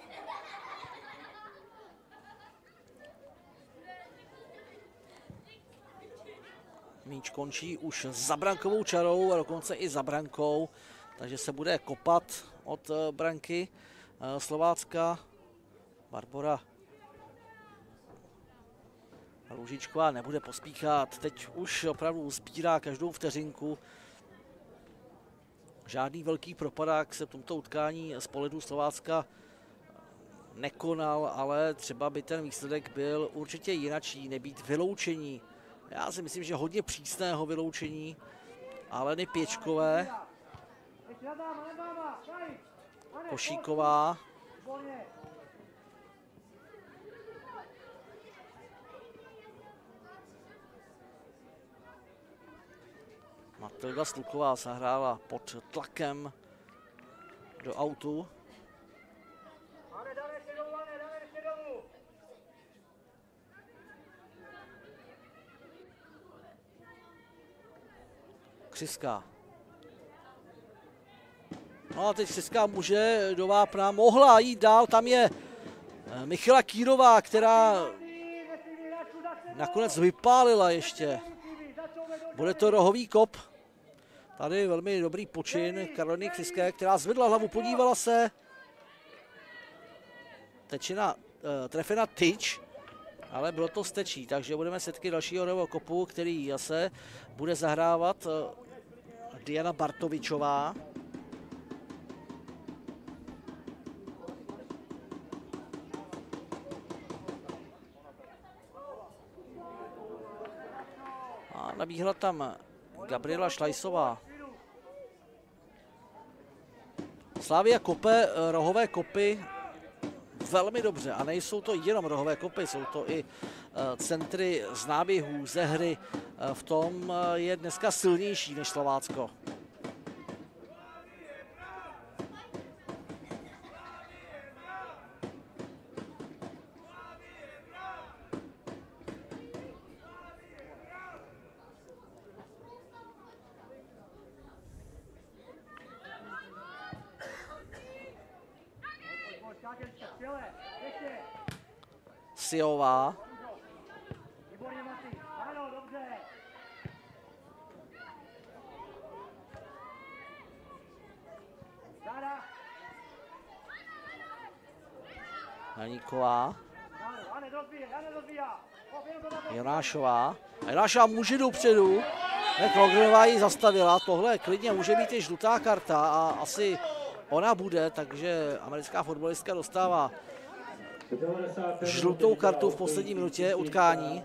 Speaker 4: Míč končí už za brankovou čarou a dokonce i za brankou, takže se bude kopat od branky Slovácka. Barbora Růžičková nebude pospíchat, teď už opravdu sbírá každou vteřinku. Žádný velký propadák se v tomto utkání z pohledu Slovácka nekonal, ale třeba by ten výsledek byl určitě jinačí, nebýt vyloučení. Já si myslím, že hodně přísného vyloučení Aleny Pěčkové. Košíková. Matilda Sluková zahrála pod tlakem do autu. Křivská. No a teď Křivská může do vápna, mohla jít dál, tam je Michala Kýrová, která nakonec vypálila ještě. Bude to rohový kop. Tady velmi dobrý počin Karoliny Křivské, která zvedla hlavu, podívala se. Tečina, trefena tyč, ale bylo to stečí, takže budeme svědky dalšího rohového kopu, který zase bude zahrávat Diana Bartovičová. A nabíhla tam Gabriela Šlajsová. Slavia kope rohové kopy velmi dobře a nejsou to jenom rohové kopy, jsou to i centry z náběhů, ze hry. V tom je dneska silnější než Slovácko. Siová. Haníková. Jonášová. A Jonášová může dopředu. Logrenová ji zastavila. Tohle klidně může být i žlutá karta a asi ona bude, takže americká fotbalistka dostává žlutou kartu v poslední minutě utkání.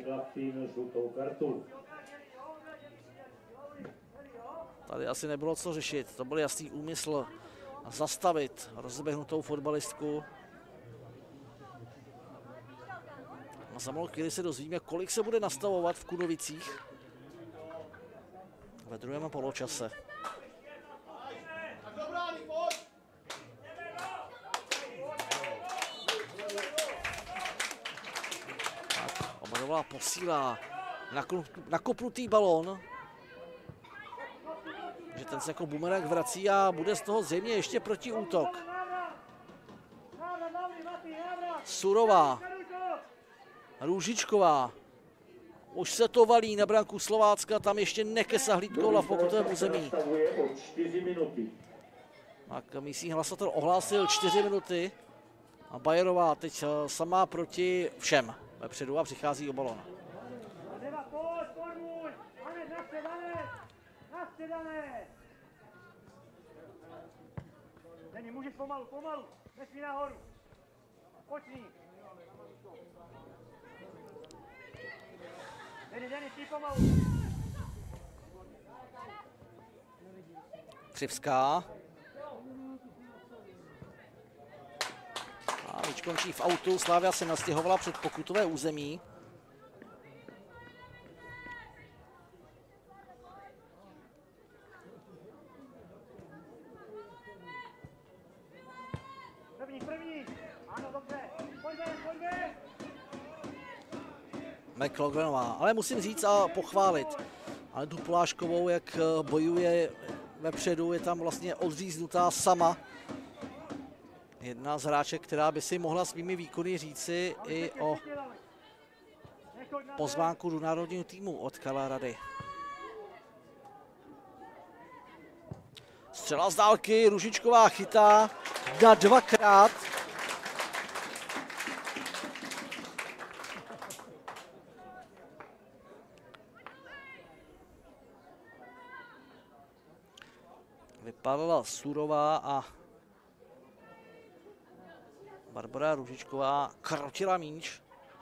Speaker 4: Tady asi nebylo co řešit, to byl jasný úmysl zastavit rozběhnutou fotbalistku. A za malou chvíli se dozvíme, kolik se bude nastavovat v Kunovicích ve druhém poločase. Tak, Obanová posílá nakopnutý balón, že ten se jako bumerang vrací a bude z toho zřejmě ještě protiútok. Surová, Růžičková, už se to valí na branku Slovácka, tam ještě nekesa hlídkoula v pokutovém území. Tak místní hlasatel ohlásil čtyři minuty a Bajerová teď sama proti všem vepředu a přichází o balon.
Speaker 9: Deni, můžeš pomalu, pomalu, nesmí nahoru. Počni. Deni, Deni, ty pomalu.
Speaker 4: Křivská. A míč končí v autu, Slavia se nastěhovala před pokutové území. McLaughlinová, ale musím říct a pochválit ale tu Poláškovou, jak bojuje vepředu, je tam vlastně odříznutá sama. Jedna z hráček, která by si mohla svými výkony říci i o pozvánku do národního týmu od Karla Rady. Střela z dálky, Růžičková chytá na dvakrát. Vypadala Surová a Barbara Růžičková krotila míč.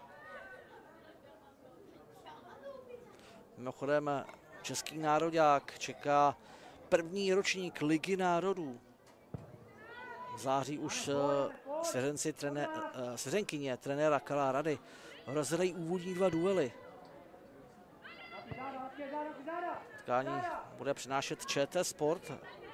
Speaker 4: Mimochodem český nároďák čeká první ročník Ligy národů. V září už seřenci trené, seřenkyně trenéra Karla Rady rozhrají úvodní dva duely. Utkání bude přinášet ČT Sport.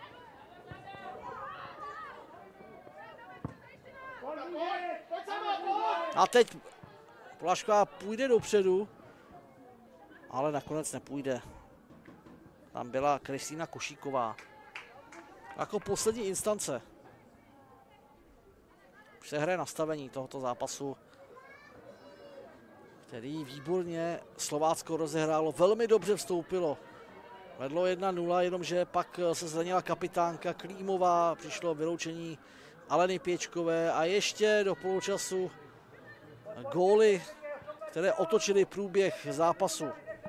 Speaker 4: A teď Polášková půjde dopředu, ale nakonec nepůjde. Tam byla Kristýna Košíková. Jako poslední instance přehraje nastavení tohoto zápasu, který výborně Slovácko rozehrálo, velmi dobře vstoupilo. Vedlo jedna nula, jenomže pak se zranila kapitánka Klímová, přišlo vyloučení Aleny Pěčkové a ještě do poločasu góly, které otočily průběh zápasu.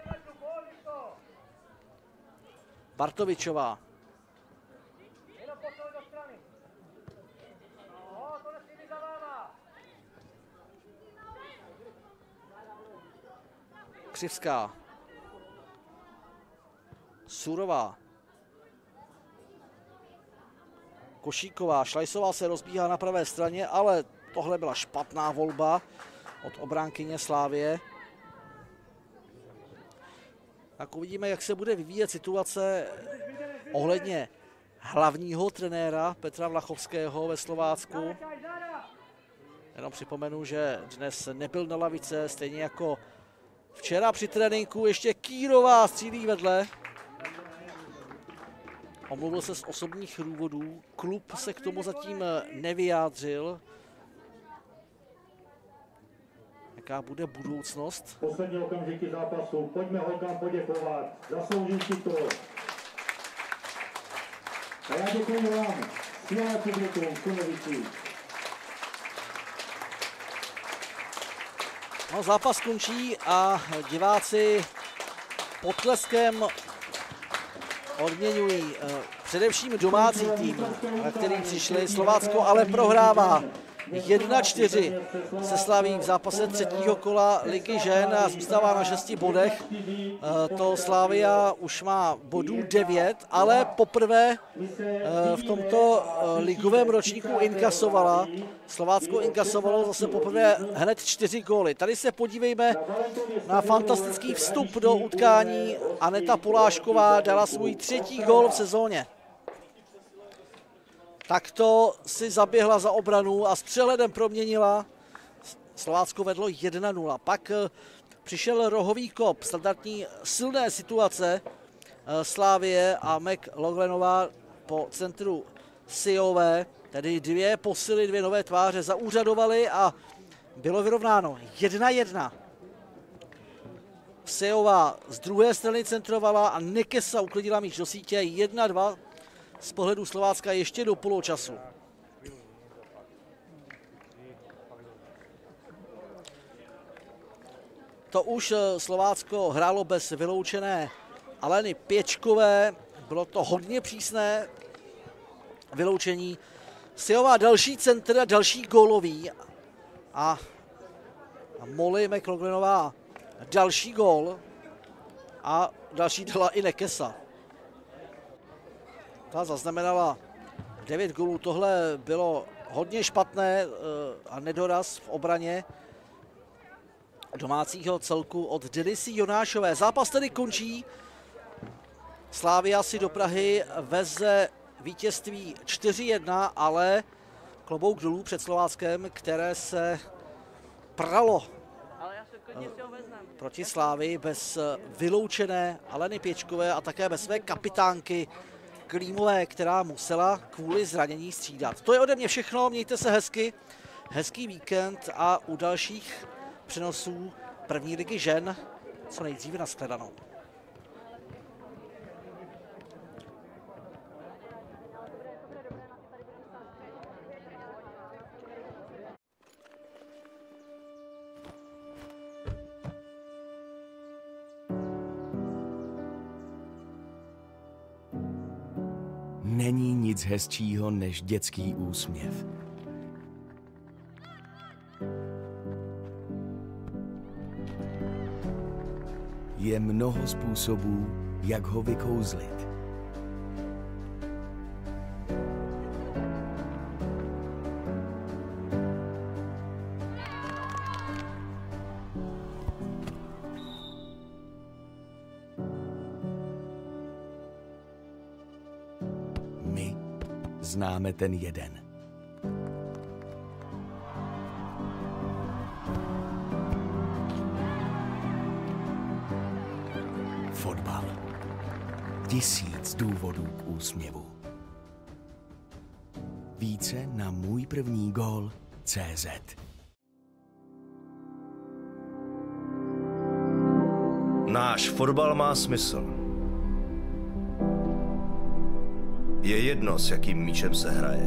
Speaker 4: Bartovičová. Křivská. Surová. Košíková. Šlajsová se rozbíhá na pravé straně, ale tohle byla špatná volba od obránkyně Slávie. Tak uvidíme, jak se bude vyvíjet situace ohledně hlavního trenéra Petra Vlachovského ve Slovácku. Jenom připomenu, že dnes nebyl na lavice, stejně jako včera při tréninku. Ještě Kýrová střílí vedle. Omluvil se z osobních důvodů. Klub se k tomu zatím nevyjádřil. Jaká bude budoucnost?
Speaker 1: Poslední okamžiky zápasu. Pojďme holkám poděkovat. Zaslouží si to. A já děkuji vám, skvělé publikum v Kunovicích.
Speaker 4: No, zápas končí a diváci potleskem odměňují především domácí tým, na který přišli. Slovácko ale prohrává jedna čtyři se Slaví v zápase třetího kola Ligy žen a zůstává na šesti bodech. To Slavia už má bodů devět, ale poprvé v tomto ligovém ročníku inkasovala. Slovácko inkasovalo zase poprvé hned čtyři góly. Tady se podívejme na fantastický vstup do utkání. Aneta Polášková dala svůj třetí gól v sezóně. Takto si zaběhla za obranu a s přehledem proměnila. Slovácko vedlo jedna nula. Pak přišel rohový kop, standardní silné situace Slávie a McLaughlanová po centru Siové, tedy dvě posily, dvě nové tváře zaúřadovaly a bylo vyrovnáno jedna jedna. Siová z druhé strany centrovala a Nekesa uklidila míč do sítě jedna dva. Z pohledu Slovácka ještě do poločasu. To už Slovácko hrálo bez vyloučené Aleny Pěčkové. Bylo to hodně přísné vyloučení. Siová další centr a další gólový. A Molly McLaughlanová další gól. A další dala i Nekesa. Ta zaznamenala devět gólů. Tohle bylo hodně špatné a nedoraz v obraně domácího celku od Denisy Jonášové. Zápas tedy končí. Slavia si do Prahy veze vítězství čtyři jedna, ale klobouk dolů před Slováckem, které se pralo proti Slavii bez vyloučené Aleny Pěčkové a také bez své kapitánky Klímové, která musela kvůli zranění střídat. To je ode mě všechno, mějte se hezky, hezký víkend a u dalších přenosů první ligy žen co nejdříve nashledanou.
Speaker 5: Není nic hezčího než dětský úsměv. Je mnoho způsobů, jak ho vykouzlit. My známe ten jeden. Fotbal. Tisíc důvodů k úsměvu. Více na můj první gól tečka cé zet.
Speaker 6: Náš fotbal má smysl. Je jedno, s jakým míčem se hraje.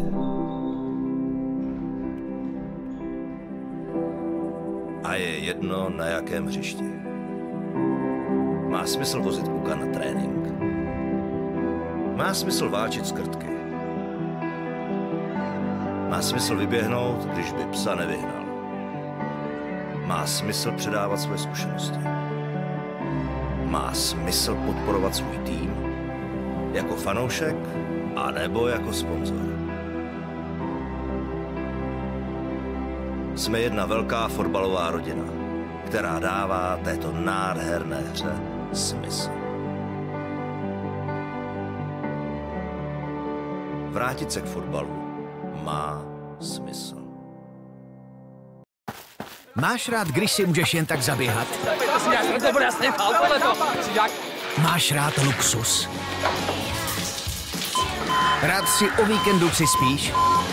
Speaker 6: A je jedno, na jakém hřišti. Má smysl vozit kluka na trénink. Má smysl váčit skrtky. Má smysl vyběhnout, když by psa nevyhnal. Má smysl předávat své zkušenosti. Má smysl podporovat svůj tým jako fanoušek a nebo jako sponzor. Jsme jedna velká fotbalová rodina, která dává této nádherné hře smysl. Vrátit se k fotbalu má smysl.
Speaker 7: Máš rád, když si můžeš jen tak zaběhat? Máš rád luxus? Rád si o víkendu přispíš?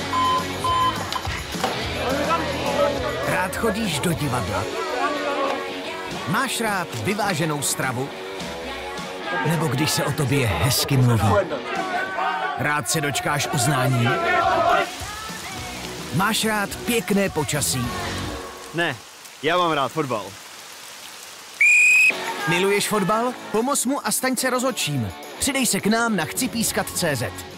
Speaker 7: Rád chodíš do divadla? Máš rád vyváženou stravu? Nebo když se o tobě hezky mluví? Rád se dočkáš uznání? Máš rád pěkné počasí?
Speaker 8: Ne, já mám rád fotbal.
Speaker 7: Miluješ fotbal? Pomoz mu a staň se rozhodčím. Přidej se k nám na chci pískat tečka cé zet.